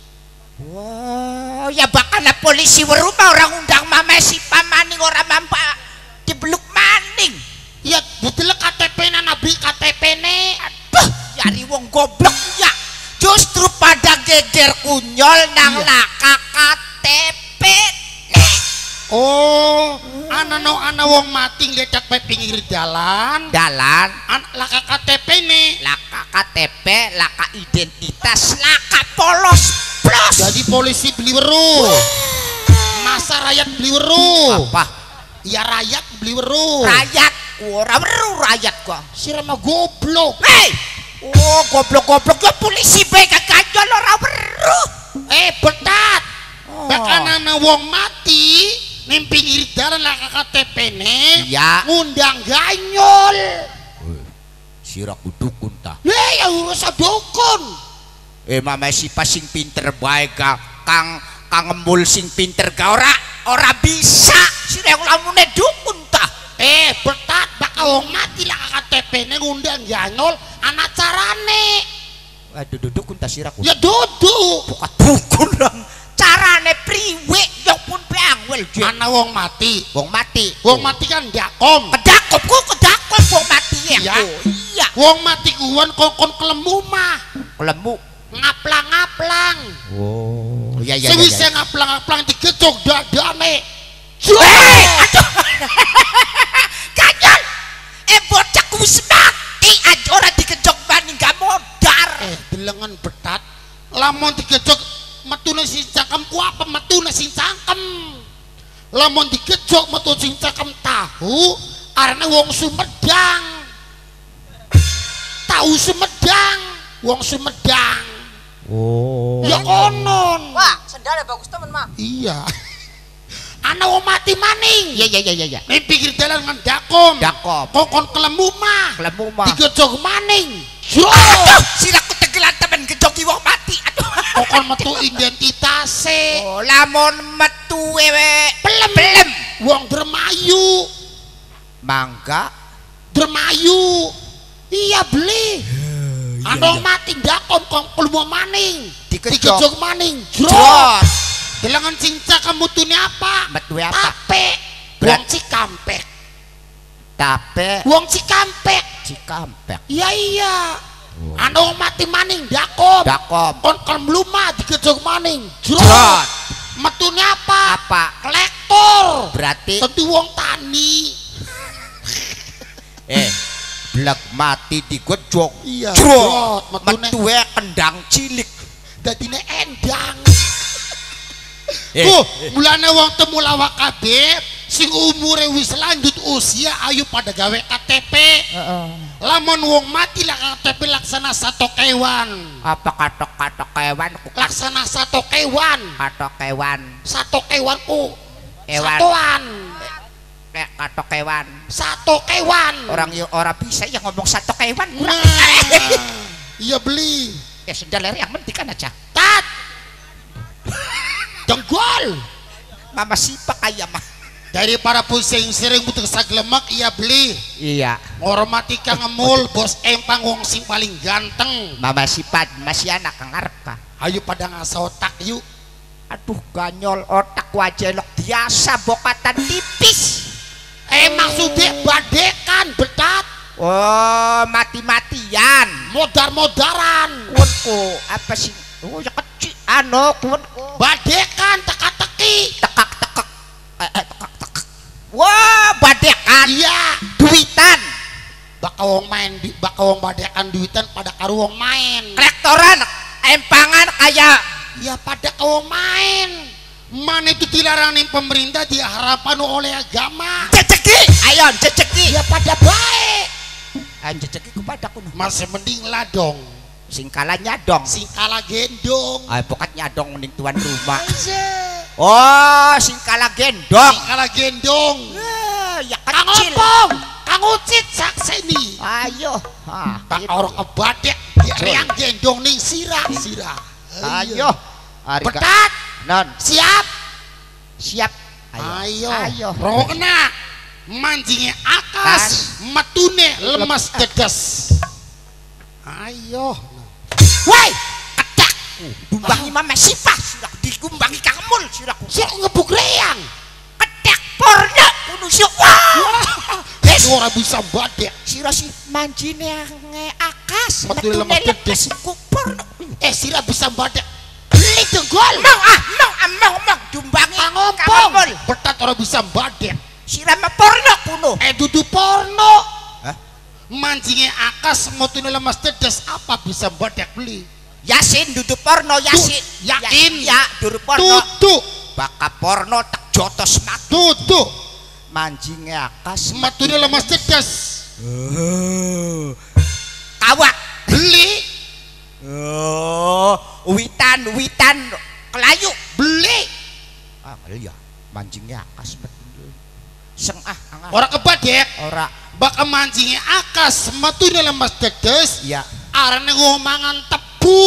Wow, ya bakal polisi weruh mah orang undang Mama Sipa maning ora mampa dibeluk maning. Ya budelek K T P-na nabi K T P-ne. Aduh, yari wong goblok ya. Justru pada geger kunyol nang Iya. laka K T P nih. Oh, ana no ana wong mati nglecak pe pinggir jalan. Dalan An laka K T P-ne. laka K T P, laka identitas, laka polos plus. Jadi polisi beli weruh. Masa rakyat beli weruh. Apa? Ya rakyat beli weruh. Rakyat ora weruh rakyat gua. Sira mah goblok. Hei! Oh, goblok-goblok ya polisi bae kagajol ora weruh. Eh, betat. Oh. Bahkan ana wong mati ning pinggir dalan laka K T P-ne. Iya. Ngundang ganyol. Sira kudukun ta. Lah ya urusan dukun. Eh Mama Sipa sing pinter bae ka Kang Kang Embul sing pinter ka ora ora bisa. Sira lamune dukun ta. Eh, betat bakal wong mati laka K T P-ne ngundang ganyol ana carane. Aduh dukun ta sira ku. Ya duduk. Bukan dukun lang. Carane priwe yo pun peangwel je. Ana wong mati. Wong mati. Wong mati kan dakom. Kedakopku kedakop wong mati ya. Iya. Iya. Wong mati kuwan kongkon kelemu mah. Kelemu. Ngaplang-ngaplang. Oh. Iya iya Sewise iya. ngaplang-ngaplang digecok dadane. Hei, aduh. Kanyol. Eh bocah ku wis mati aja ora dikejok maning gak modar. Eh, delengan betat. Lamun digecok metune sing cangkem ku apa metune sing cangkem. Lamun digecok metu sing cangkem tahu arane wong Sumedang. Tahu Sumedang, wong Sumedang. Oh. Ya konon. Wah, sendalnya bagus temen mah. Iya. Ana wong mati maning. Iya iya iya iya. Ning pinggir dalan ngan dakom. Dakom. Kokon kelemu mah. Kelemu mah. Digejok maning. Jo. Aduh, siraku tegelan temen gejoki wong mati. Aduh. Kokon metu identitase. Oh, lamun metu wewe Pelem. pelem. Wong Dermayu. Mangga. Dermayu. Iya beli. Ana mati dakom kong kelemu maning. Digejok. Digejok maning. Jo. Jrot. Delengan cinta kemutune apa? Metu apa? Tape. Wong Cikampek. Tape Wong Cikampek. Cikampek. Iya iya. Ana wong mati maning dakom. Dakom. Kon kelumah digejok maning. Jrot. Jrot. Metune apa? Apa? Kolektor. Berarti Tentu wong tani. eh blek mati digejok. Iya. Jrot. Jrot. Metune Metuwe kendang cilik. dadine endang. Eh, Tuh, mulane wong temu lawak kabeh sing umure wis lanjut usia ayo pada gawe K T P. Heeh. lamun wong mati lah tapi laksana satu kewan. Apa katok-katok kewan? Laksana satu kewan. Katok kewan. Satu kewan ku. Kewan. Satuan. Kayak katok kewan. Satu kewan. Orang yo ora bisa ya ngomong satu kewan. Nah, iya beli. Ya sudah ler yang penting kan aja. Tat. Jenggol. Mama sipa kaya mah. Daripada pusing sering butuh saglemak iya beli. Iya. Ngormati Kang Emul bos empang wong sing paling ganteng. Mama sipat masih anak kang ngarep ka. Ayo pada ngasah otak yuk. Aduh ganyol otak wajah lok biasa bokatan tipis. Eh maksudnya badekan betat. Oh mati-matian. Modar-modaran. Kuwenku apa sih? Oh ya kecil. Ano kuwenku. Badekan teka-teki. Tekak-tekak. Eh, eh tekak-tekak. Wah badekan. Iya. Duitan. Baka wong main di baka wong badekan duitan pada karo wong main. Rektoran empangan kayak Ya pada kau main. Mana itu dilarang nih pemerintah diharapkan oleh agama. ceceki. Ayo ceceki. Ya pada baik. Ayo ceceki kepada kuno. Masih mending ladong. Singkala nyadong. Singkala gendong. Ayo pokat nyadong mending tuan rumah. Oh singkala gendong. Singkala gendong. Ya Kang kecil. Opong, Kang Ucit sakseni. Ayo. Ah, Pak gitu. orang kebadek dia yang gendong ning sirah sirah. Ayo. Hari ka- Betat. Non Siap. siap. Ayo. Ayo. Rokna. Mancingnya akas, matune lemas dedes. Ayo. Woi, kedak. Dumbangi mama sipah sudah digumbangi Kang Emul sudah. Siap ngebuk reyang. Kedak porno kudu syuk. Wes ora bisa badek. Sira si manjine ngeakas. Matune lemas dedes. Porno. Eh sira bisa badek. Beli jenggol. Mau ah, mau ah, mau mau dumbangi Kang Kang Opong. Emul. Betat ora bisa badek. Sira mah porno kuno. Eh dudu porno. Hah? Mancingnya akas matune lemas dedes apa bisa badek beli. Yasin duduk porno Yasin. Tuh, yakin? Ya, duduk porno. Tutu. Baka porno tak jotos mat. Tutu. Manjinge akas Matune lemas dedes. kawak. Beli. Oh, witan witan kelayu. Beli. Ah, iya. Manjinge akas betul. Seng ah, angah. Ora kebadek. Ora. Baka mancingnya akas matune lemas dedes. Iya. Arane ngomangan tebu.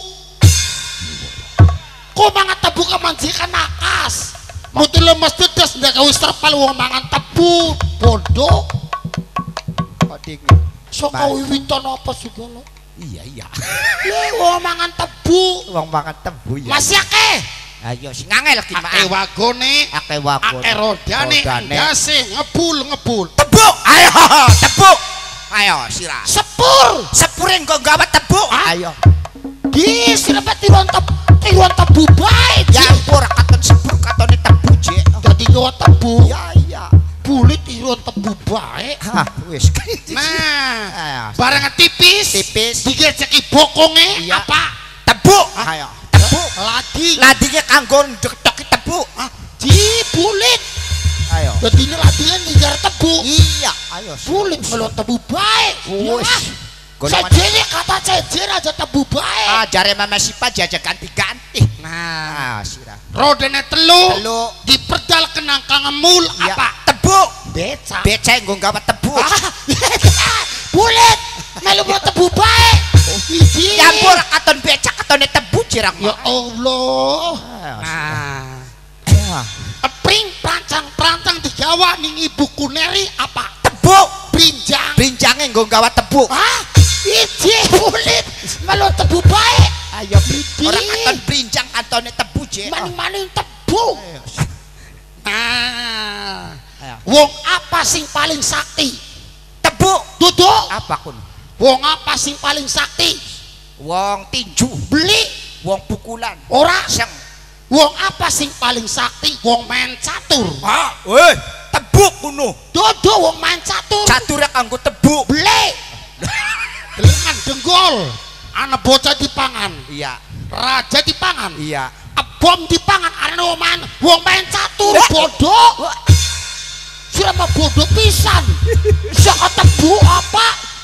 Kok mangan tebu ka mancingkan akas. Mutu lemas dedes ndak wis terpal wong mangan tebu. Bodoh. Kok ding. Sok wiwitan apa segala. Iya iya. Le wong mangan tebu. Wong makan tebu ya. Masih akeh. Ayo sing angel lagi Akeh maaf. wagone, Akeh wakon. akeh rodane, Rodane. ndase ngebul ngebul. Tebuk. Ayo tebuk. Ayo sira. Sepur. Sepure engko gawe tebuk. Hah? Ayo. Di sirepet tiruan tebu, tiruan tebu bae. Ya ora katon sepur katone tebu jek. Dadi gawa tebu. Ya iya. Bulit tiruan tebu bae. Hah, wis. Nah, Ayo. barang tipis, Tipis. digeceki bokonge Iya. apa? Tebuk. Ayo. Tebuk. Lagi. Ladine kanggo ndek-ndeki tebuk. Ah, dibulit. Ayo. Dadi ini ladine ngejar tebu. Iya, ayo. Bulit melo tebu bae. Wis. Golongan Sajene kata cejer aja tebu bae. ah jare Mama Sipa jajak ganti-ganti. Nah, Ah, sira. rodene telu. Telu. Diperdal kenang Kang Emul Iya. apa? Tebuk. Beca. Becek nggo gawe tebuk. Ah, bulit. Melu melo tebu bae. Iki. Campur katon becak katone tebu jirang. Ya Allah. Nah. Nah, pring prancang-prancang digawa ning ibu kuneri apa? Tebuk. Brinjang. Brinjange nggo gawe tebuk. Ah, iki bulit. Melu tebu bae. Ayo Bidi. ora katon brinjang katone tebu jek. Maning-maning tebu. Ayo. Nah, Ayo. wong apa sing paling sakti? Tebuk. Duduk. Apa kun? Wong apa sing paling sakti? Wong tinju, Beli. wong pukulan. Ora. Seng. Wong apa sing paling sakti? Wong main catur. Ah, weh, tebuk kuno. Duduk wong main catur. Cature kanggo tebuk. Beli. Dengan denggol. Anak bocah dipangan. Iya, Raja dipangan. iya. Bom dipangan. Anak wong main, wong main catur. Wah. Bodoh. Siapa bodoh pisan? Siapa tebu apa?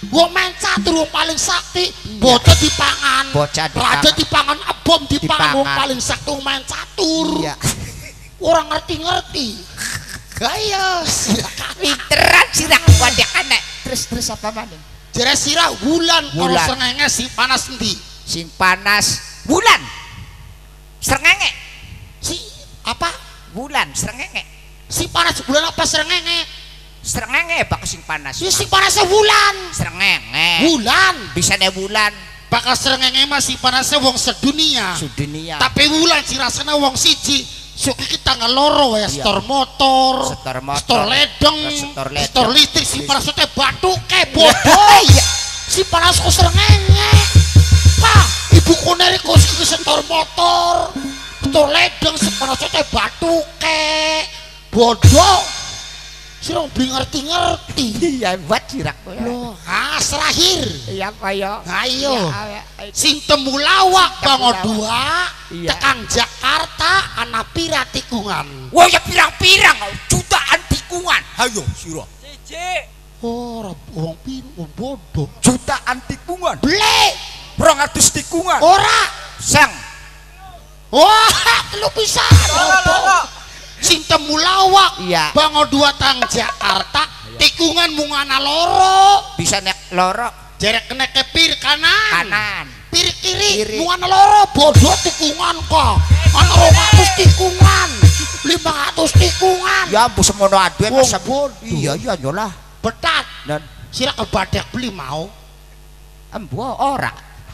Wong main catur wong paling sakti, bocah dipangan. Bocah dipangan. Raja dipangan, bom dipangan wong Dipangan. paling sakti wong main catur. Iya. Orang ngerti-ngerti. Gayos. Pinteran sirah wadah nek. Terus terus apa maning? Jere sirah wulan karo Wulan. srengenge si panas endi? Sing panas bulan. Srengenge. Si apa? Bulan srengenge. Si panas bulan apa srengenge? Srengenge bakal sing panas. Si si panasnya wulan. Srengenge. Wulan. Bisa ne bulan Bakal srengenge masih panasnya wong sedunia. sudunia. Tapi wulan si rasanya wong siji. Sok kita ngeloro ya, Iya. setor motor, Setor motor, setor ledeng, setor ledeng, setor listrik, si listrik. panas teh batu ke bodoh. Iya. Si panas kok srengenge. Pak, ibu kuneri kok si setor motor, setor ledeng, si panas teh batu ke bodoh. Si orang beli ngerti-ngerti. Iya buat sirak kowe. Loh, ah serahir. Iya kaya. Ayo. Iya, Sing temulawak bango Temulawak. dua, Iya. tekan Jakarta, anak pira tikungan. Wah ya pirang-pirang jutaan tikungan. Hayo sira. Siji. Oh, wong pin, wong bodoh. Jutaan tikungan. Ble, rong atus tikungan. ora. Sang. Wah, lu bisa. Sing temulawak, Iya. bango dua tang Jakarta, tikungan mungana loro. Bisa nek loro Jerek kena ke pir kanan. kanan. Pir kiri, Kiri. mungana loro. Bodoh tikungan kok. Ana rong atus tikungan, lima ratus tikungan. Ya ampun semono aduh Wong masa bodoh. Iya iya nyolah. Betat. Dan Sira kebadak beli mau. embo ora.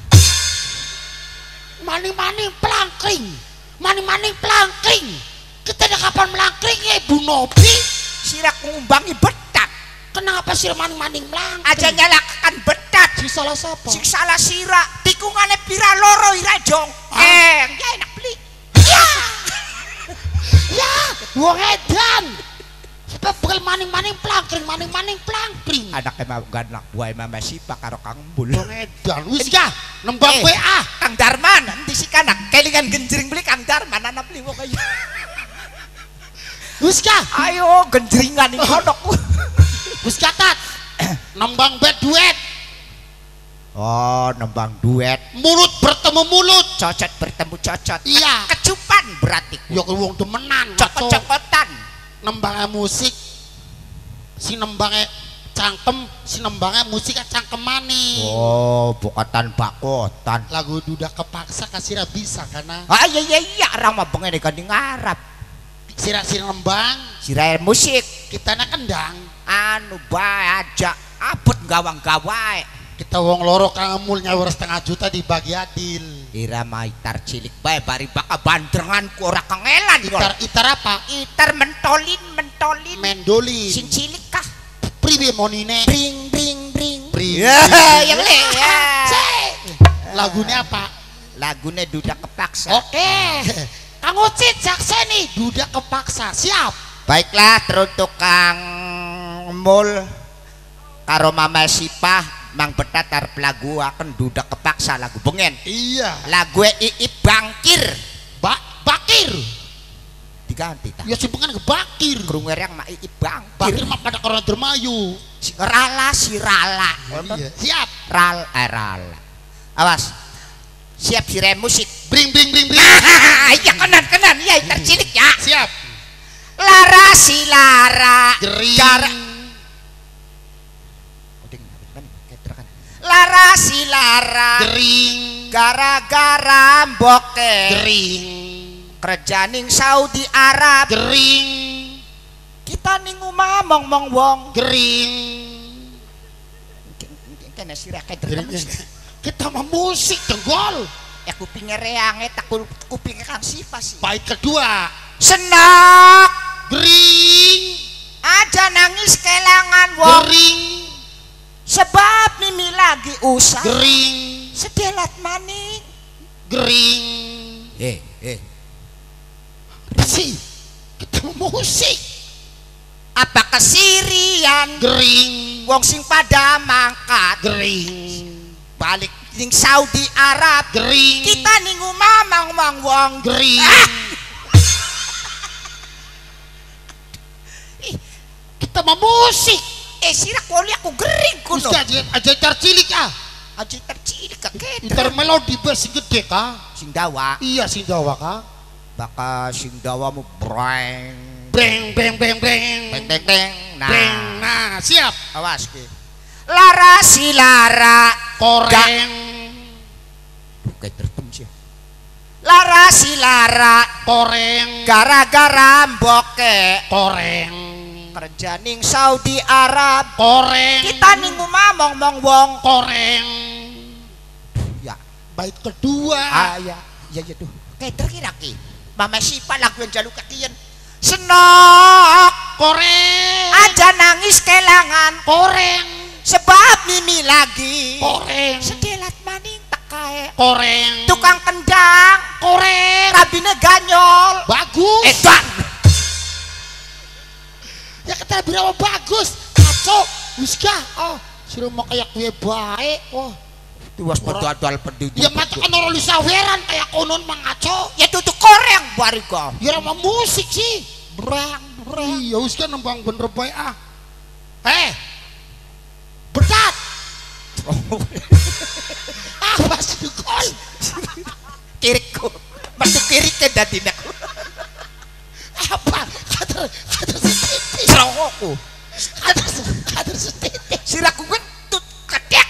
Maning-maning pelangkring. Maning-maning pelangkring. Kita ada kapan melangkring ya Ibu Nobi? Sirak ngumbangi betat. Kenapa sih maning-maning melangkring? Aja nyalakan betat. Si salah siapa? Sing salah sira tikungane pira loro ira jong. Ah. Eh, ya enak beli. Ya, ya, wong edan. Sebab bakal maning-maning pelangkring, maning-maning pelangkring. Anak emang gak anak buah emang masih pak karo Kang Bul. Wong edan, wis ya, nembang Eh. W A. Kang Darman, nanti si kanak kelingan genjring beli Kang Darman anak beli wong kaya. Wis ya, Ayo genjringan ini kodok. wis catat. Nembang bet duet, Oh, nembang duet. mulut bertemu mulut. Cocot bertemu cocot. Iya. Kecupan berarti. Ya wong demenan. Cokot-cokotan. Nembangnya musik, si nembangnya cangkem, si nembangnya musik cangkemane. Oh, bukatan bakotan. Lagu duda kepaksa kasih bisa karena Ah iya iya iya orang mah bengen di ngarap. sira-sira nembang Sirair musik kita nak kendang anu bae aja abot gawang-gawae. kita wong loro kang emul nyawur setengah juta dibagi adil. Irama itar cilik bae bari baka bandrenganku ora kangelan Itar itar apa? itar mentolin mentolin Mendoli. sing cilik kah Pribe monine? bring bring bring Bring. ya yang le ya Lagunya apa? lagune duda kepaksa. Oke. Kang Ucit Jakseni duda kepaksa. Siap. Baiklah teruntuk Kang Mul karo Mama Sipah Mang Betat arep lagu akan duda kepaksa lagu bengen. Iya. Lagu Iip Bangkir Ba Bakir. diganti ta. Ya simpengan ke Bakir. Krunger yang mak Iip Bangkir. Bakir mah pada orang Dermayu. Si rala si rala. Iya. Siap. Ral eh, rala. Awas. Siap sirai musik. Bring bring bring bring. Iya kenan kenan ya tercilik ya. Siap. Lara si lara. Jering. Gara. Lara si lara. Jering. Gara-gara mboke. Jering. Kerjaning Saudi Arab. Jering. Kita ning omah mong-mong wong. Jering. Kene sira kae Jering. terus. Kita mau musik jenggol. Ya kupinge reange tak kupinge Kang Sipas. Bait kedua. Senak Jering. aja nangis kelangan wong. Jering. Sebab mimi lagi usah. Jering. Sedelat maning. Jering. Eh, eh. Si. Kita mau musik. Apa kesirian Jering. wong sing pada mangkat Jering. balik ning Saudi Arab. Jering. Kita ning omah mang-mang wong. Jering. Ah! Kita mau musik. eh sirak wali aku gering kuno. Wis aja aja tercilik ah. Aja tercilik kakek. Inter melodi bes sing gede ka. Sing dawa. Iya sing dawa ka. Baka sing dawamu breng. Breng breng breng breng. Teng teng teng. Nah. Breng. Nah, siap. Awas ki. Lara si lara Koreng. Kayak tertem sih. Lara si lara Koreng. gara-gara mboke Koreng. kerja ning Saudi Arab. Koreng. Kita ning ngomong mong wong Koreng. ya. Bait kedua. Ah ya, ya ya tuh. Kayak terkira ki. Mama Sipa lagu yang jaluk kakian. Senok Koreng. aja nangis kelangan Koreng. sebab mimi lagi. Koreng. Sedelat maning takae. Koreng. Tukang kendang. Koreng. Rabine ganyol. Bagus. Edan. Ya kata berapa bagus. Kacau. Wiska. Oh, suruh mau kayak gue baik. Oh. Tuas berdoa-doa pendidik. Ya matakan orang lisaweran kayak konon mengaco. Ya tutup koreng bariko. Ya sama musik sih. Berang, berang. Iya, Wiska nembang bener baik ah. Eh. Betat. Apa sih kol? Kiriku. Masuk kiri ke dadina. Apa? Kader, kader setitik. Cerowoku. Kader, kader setitik. Siraku kentut kedek.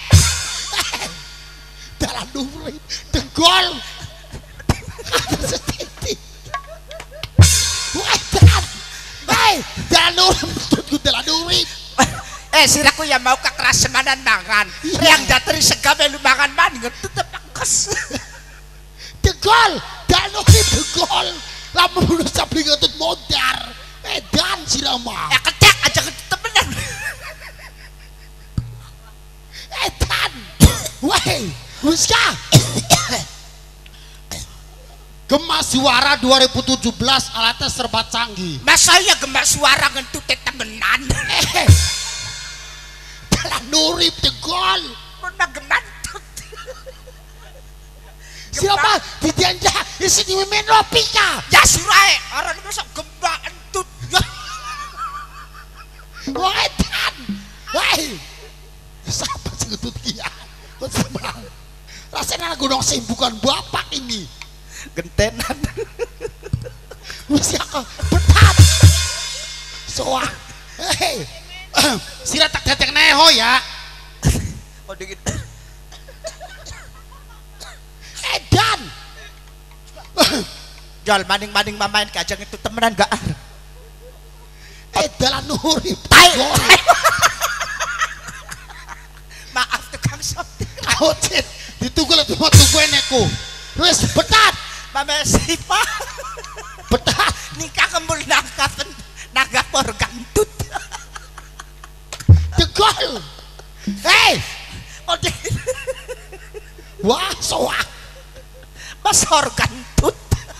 Dalam durit, degol. Kader setitik. Wedan. Hei, dalam durit, tutku dalam durit. Eh siraku yang mau kekeras semanan mangan. Yang jateri segame lu mangan man ngetut tepakes. Degol, dalam durit degol. Lama belum sampai ngetut modar. Edan sirama. Ya kedek aja ketut temenan. Edan. Weh, Wiska. Gemas suara dua ribu tujuh belas alatnya serba canggih. Masa ya gemak suara ngentut temenan. Eh, dalam nurip degol. Mana gemantut. Siapa? Didianja isi di main Ropika. Ya surai orang ini masa gemak entut. Wah edan. Weh. Siapa sih ngetut kia? Rasanya gunung sim bukan bapak ini. Gentenan. Mesti aku betat. Soak. Hei. Sira tak tetek neho ya. Oh dikit. Edan. Jal maning-maning mamain kajang itu temenan gak? Edalan nurip. Tai. Maaf tukang something. Aucit. Ditunggu lah tunggu tunggu eneku. Wes betat. Mama Sipa. Betat. Nikah kembul naga naga porgantut. Degol. Hei. Oh dikit. Wah soak. Mas organtut.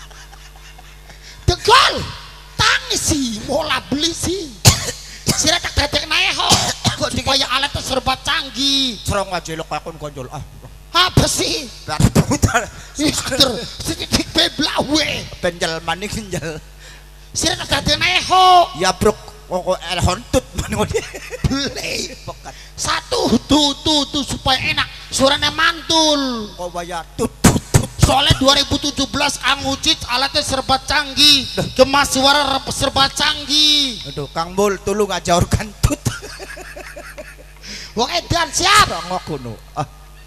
Degol. Tangis sih. Mola beli sih. Sira tak tetek neho. Supaya alatnya serba canggih. Serong aja lo kakon konjol ah. Apa sih? Dari putar. Mister setitik beblawe. Penjel maning penjel. Sira tak tetek neho. Ya brok kok el hontut mana dia. Beli. Pokat. Satu tuh tuh tuh supaya enak. Suaranya mantul. Kau bayar tut tut tut. Soalnya dua ribu tujuh belas Angucit alatnya serba canggih. Gemas suara serba canggih. Aduh Kang Bul tolong aja organtut. Wong edan siap. Rongok kuno. Ah.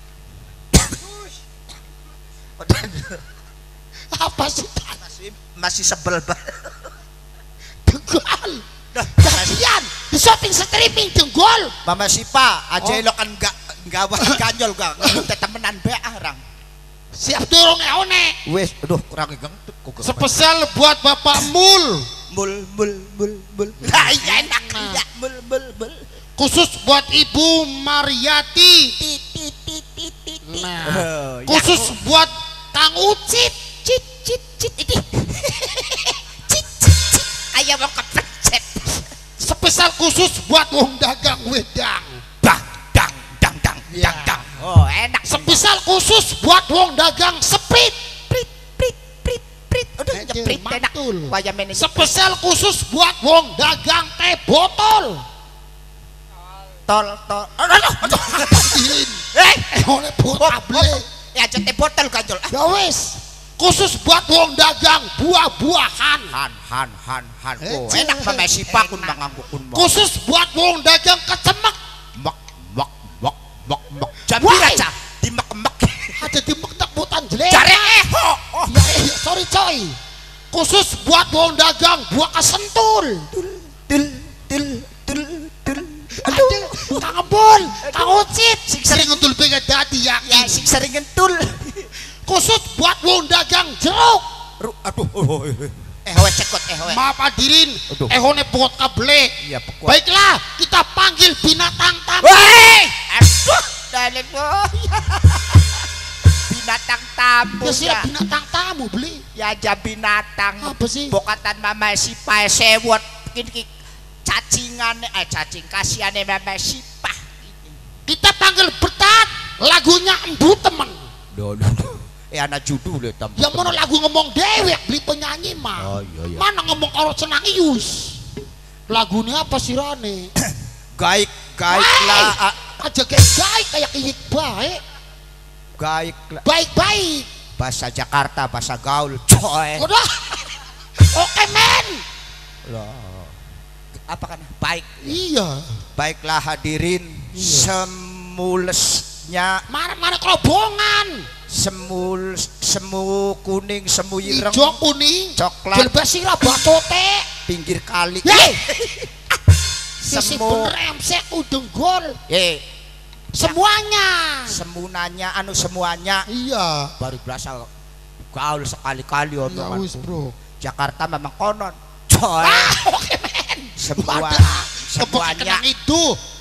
Apa sih? Masih masih sebel banget. Degol. Kasihan. Di shopping streaming jenggol. Mama Sipa aja Oh. lo kan gak gawat ganyol gak ngetut temenan be arang. Siap dorong eone. Wes, aduh kurang gentut kok. Spesial buat Bapak Mul. Mul mul mul mul. Nah, iya enak ya mul mul mul. Khusus buat Ibu Mariati. Tit tit tit tit tit. Nah, Oh, ya. khusus buat Kang Ucit. Cit cit cit ini. Cit cit cit. Ayam mau kepencet. Spesial khusus buat wong dagang wedang. Bang dang dang dang Ya. dang dang. Oh enak. Spesial khusus buat wong dagang seprit. Prit prit prit prit. Udah Eh, nyeprit enak. mantul. Wayam ini. Spesial khusus buat wong dagang teh botol. tol tol aduh aduh Dirin eh ehone buat kable ya jete botol ganjol ya wis khusus buat wong dagang buah-buahan han han han han oh Eh, enak Mama Sipa kun manganggukun khusus buat wong dagang kecemek mek mek mek mek mek jambir Why? aja dimek-mek ada di mek butan jelek jare eho oh ya, eh, sorry coy khusus buat wong dagang buah kesentul tul tul tul tul aduh Kang Embul Kang Ucit sing sering sering ngentul pengen dadi ya yakin sing sering ngentul khusus buat wong dagang jeruk Ru- aduh oh, oh, oh. eh we cekot eh we maaf hadirin Aduh. ehone buat kable iya pokok baiklah kita panggil binatang tamu weh aduh dalek oh binatang tamu ya sih ya binatang tamu beli ya aja binatang apa sih bokatan Mama Sipa sewot iki cacingan eh cacing kasiane Mama Sipa kita panggil betat lagunya embu temen dulu eh anak judul ya tam yang mana lagu ngomong dewek beli penyanyi mah oh iya iya mana ngomong karo senang ius lagunya apa sih Rane gaik gaik lah ah, aja kayak baik kayak kayak baik gaik lah baik baik bahasa Jakarta bahasa gaul coy udah oke men loh apa kan baik iya baiklah hadirin Iya. semulesnya mana mana kerobongan semul semu kuning semu ireng hijau kuning coklat jelbas sirah batote pinggir kali Yeay! Sisi semu bener emsek udeng gol eh semuanya semunanya anu semuanya iya baru berasa gaul sekali-kali ya omongan wis bro Jakarta memang konon coy ah oke men semua semuanya semuanya itu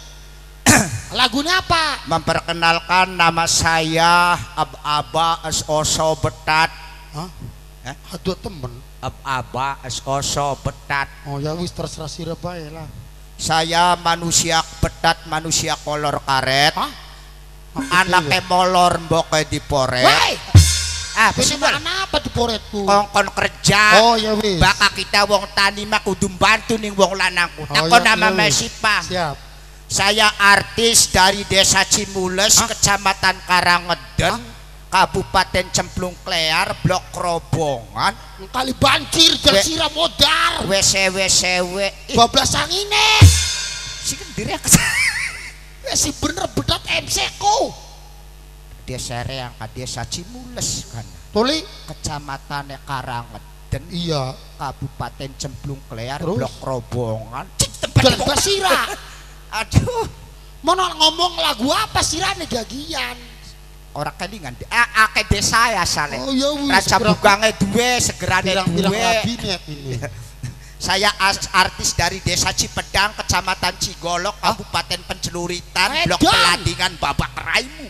lagunya apa memperkenalkan nama saya Ab-aba es oso betat hah eh? aduh temen Ab-aba es oso betat oh ya wis terserah sirah bae lah saya manusia betat manusia kolor karet hah anaknya molor mboke diporet woi ah besi bener mana apa di poretku kongkon kerja oh ya wis baka kita wong tani mah kudu bantu ning wong lanangku Oh, takon ya, nama ya, Mesipa siap saya artis dari desa Cimules Hah? kecamatan Karangeden Kabupaten Cemplung Klear blok Krobongan kali banjir dan We- sirah modar W C W C W bablas angine si kendiri eh si bener bedat M C ku desa yang ke desa Cimules kan tuli kecamatan Karangeden iya Kabupaten Cemplung Klear Terus? blok Krobongan dan basira aduh mana ngomong lagu apa sirah gagian orang kelingan eh ake desa ya sale oh ya wis raja bugange duwe segerane pirang-pirang duwe kabinet ini saya as- artis dari desa Cipedang kecamatan Cigolok Kabupaten Penceluritan blok Edan. Peladingan Babak Raimu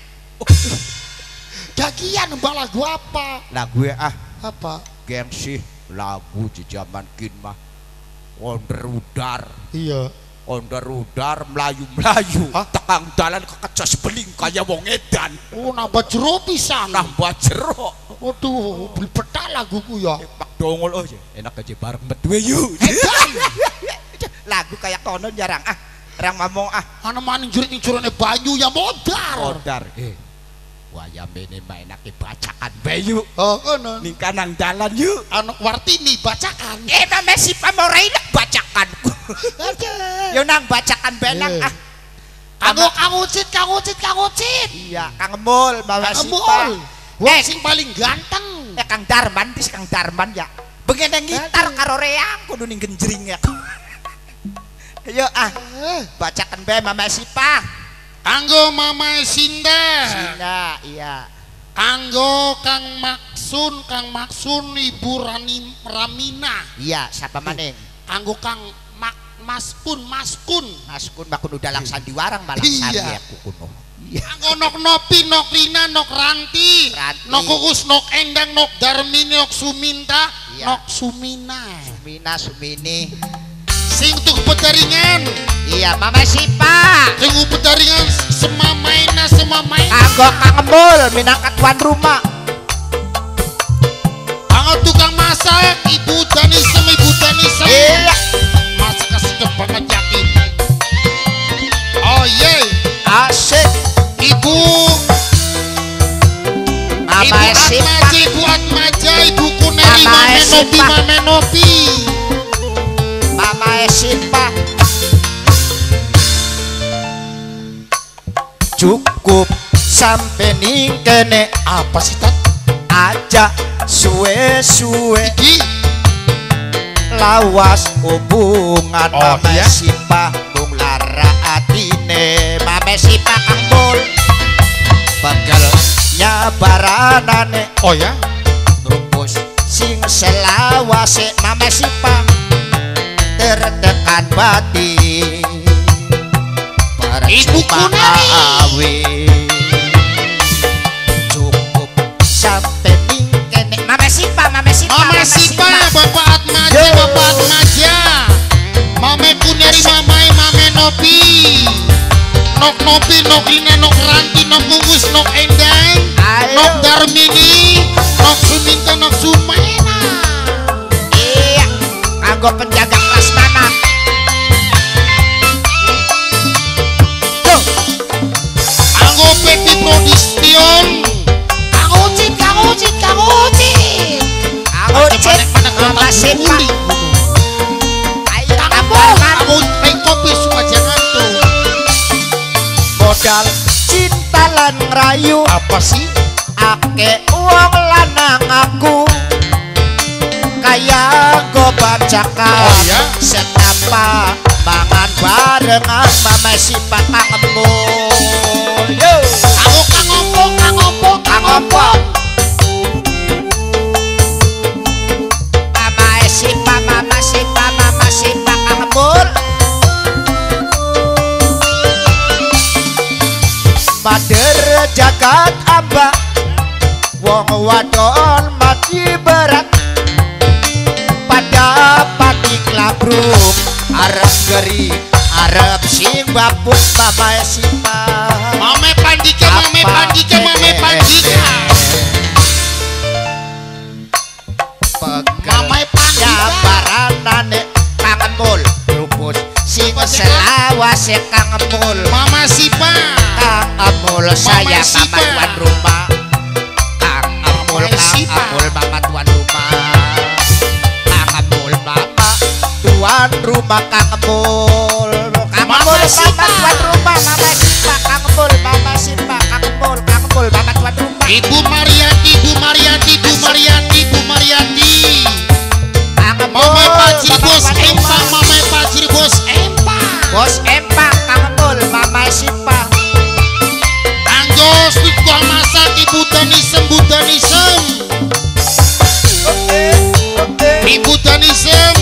gagian mbak lagu apa lagu ya ah apa gengsi lagu di zaman kin mah onder udar iya onder udar melayu-melayu Hah? tekang dalan kekecos beling kaya wong edan oh nambah jeruk pisan nambah jeruk waduh beli peta laguku ya pak dongol oh enak aja bareng berdua yuk edan lagu kayak konon jarang ah orang ngomong ah ana maning jurit-jurane banyu ya modar odar eh wayam ini main enak bacaan bayu oh kono ning kanang dalan yuk anak wartini bacakan eh Mama Sipa mau rainak bacakan aja yo nang bacakan benang Eh. ah kanggo kang ucit kang ucit kang ucit iya Kang Emul Mama Kang Sipa Emul wong Eh. sing paling ganteng eh Kang Darman bis Kang Darman ya begini gitar karo reang kudu ning genjring ya ayo ah eh bacakan bae Mama Sipa kanggo Mama Sinda Sinda iya kanggo Kang Maksun Kang Maksun Ibu Rani Ramina iya siapa maning kanggo Kang Mak Maskun Maskun Maskun makun udah lang sandiwarang malang Iya. sari aku kuno iya kanggo Nok Nopi Nok Lina Nok Ranti Ranti. Nok Kukus Nok Endang Nok Darmini Nok Suminta Iya. Nok Sumina Sumina Sumini sing untuk petaringan iya Mama Sipa sing petaringan semamaina semamaina kanggo Kang Emul minangkat tuan rumah kanggo tukang masak Ibu Danisem Ibu Danisem iya masak kasih banget yakin oh yeah Nopi Mama Sipa cukup sampai ning kene apa sih tat aja suwe-suwe iki lawas hubungan oh, Mama iya? Sipa bung lara atine Mama Sipa kambul pegel nyabaranane oh ya rupus sing selawase Mama Sipa tertekan batin Ibu Kunari awe cukup sampai ning kene Mama Sipa Mama Sipa Mama Sipa Bapak Atmaja Bapak Atmaja Mame Kunari Mamae Mame Nopi Nok Nopi Nok Rina Nok Ranti Nok Gugus Nok Endang Nok Darmini Nok Suminta Nok Sumaina iya kanggo penjaga kelas mana Anggo Pepi Prodistion Kang Ucit, Kang Ucit, Kang Ucit. Kang Ucit Mama Sipa ayo Ambon. Anggo Peng Kopi suka jangan tuh modal cinta lan rayu apa sih ake uang lanang aku kayak go bacakan Oh, iya? setapa mangan barengan Mama Sipa kangembul yo Kang Kang Ompong, Kang Ompong, Kang Ompong. Mama Sipa Mama Sipa Mama Sipa kangembul mader jagat amba wong wadon mati berat pada pati klabruk arep geri arep sing bapuk Mama Sipa Mame Pandika Mame Pandika Mame Pandika Mamae Pandika. baranane kangembul rupus sing selawase kangembul Mama Sipa kangembul saya Sipa. Mama tuan rumah kangembul Mama Sipa. kangembul Mama tuan rumah kangembul Mama tuan rumah kangembul kangembul Mama Sipa. Mama tuan rumah Mama Sipa kangembul Mama Sipa kangembul kangembul Mama tuan rumah Ibu Mariati Ibu Mariati Ibu Mariati Ibu Mariati kangembul Mame Pacir Mama Bos tuan rumah. Empang Mame Pacir Bos Empang Bos Empang kangembul Mama Sipa Anggos Tukang Masak Ibu Tanisem Bu Tanisem oke oke Ibu Tanisem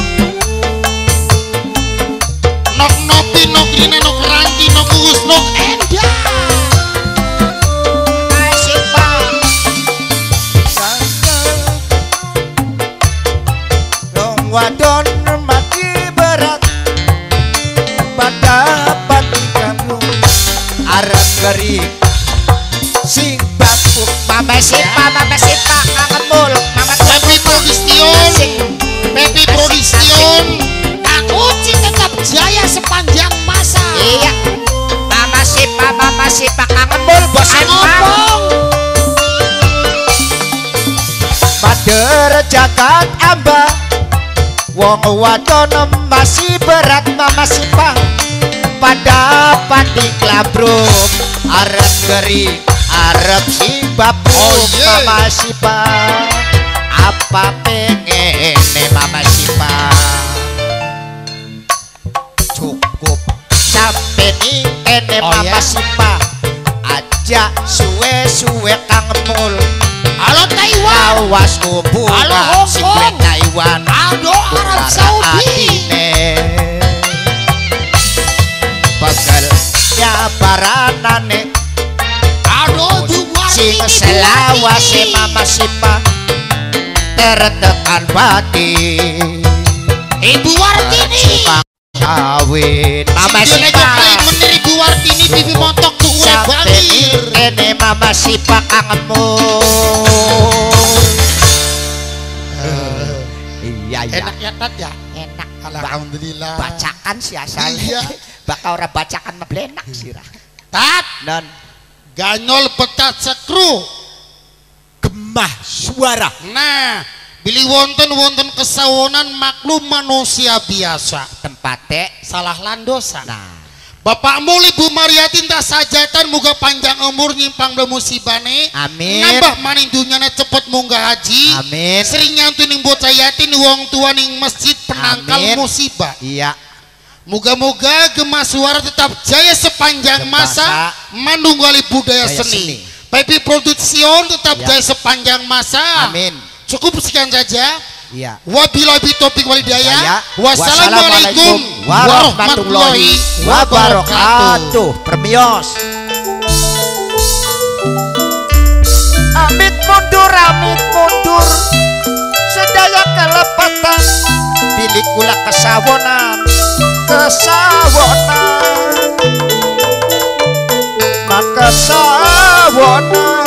Nok Nopi Nok Rina Nok Ranti Nok Gugus Nok Endang Mama Sipa Dong wadon mati berat pada pati kamu arep geri sing bapuk Mama Sipa Mama Sipa kangembul Mama Pepi Prodistion Pepi Prodistion Kang Ucit tetap jaya sepanjang masa. iya Mama Sipa Mama Sipa kangembul Bos Kang Empang Ompong. mader jagat amba wong wadon masih berat Mama Sipa pada pati klabruk arep geri arep si bapuk Oh, iya. Mama Sipa apa pengene Mama Sipa cukup sampai ning kene Oh, Mama iya? Sipa aja suwe-suwe kangembul Halo Taiwan. awas hubungan Halo, Hong si Kong. kue Taiwan Aldo Arab Saudi. pegel nyabaranane Aldo Duwar sing selawase Mama Sipa tertekan batin Ibu Wartini. kawin Mama Dia nego Sipa kali menir Ibu Wartini Bibi Montok tuh urep sampai banget kene Mama Sipa kangembul iya iya Enak ya Tat ya enak Alhamdulillah bacakan si asal Iya. bakal ora bacakan meblenak sirah Tat non Ganyol petat sekru gemah suara Nah Bilih wonten wonten kesawonan maklum manusia biasa. Tempatnya Salah landosa. nah Bapak Muli Bu Mariatin tak sajatan muga panjang umur nyimpang do musibane. amin Nambah maning dunyana cepet munggah haji. amin Sering nyantuning bocah yatim wong tua ning masjid penangkal Amin. musibah. iya Moga-moga gema suara tetap jaya sepanjang Masa masa manunggali budaya Budaya seni. seni. P P Production tetap Ya. jaya sepanjang masa. amin Cukup sekian saja. iya Wabillahi taufiq walhidayah. Ya. Wassalamualaikum warahmatullahi wabarakatuh. Permios amit mundur amit mundur sedaya kelepatan pilih kula kesawonan kesawonan maka sawonan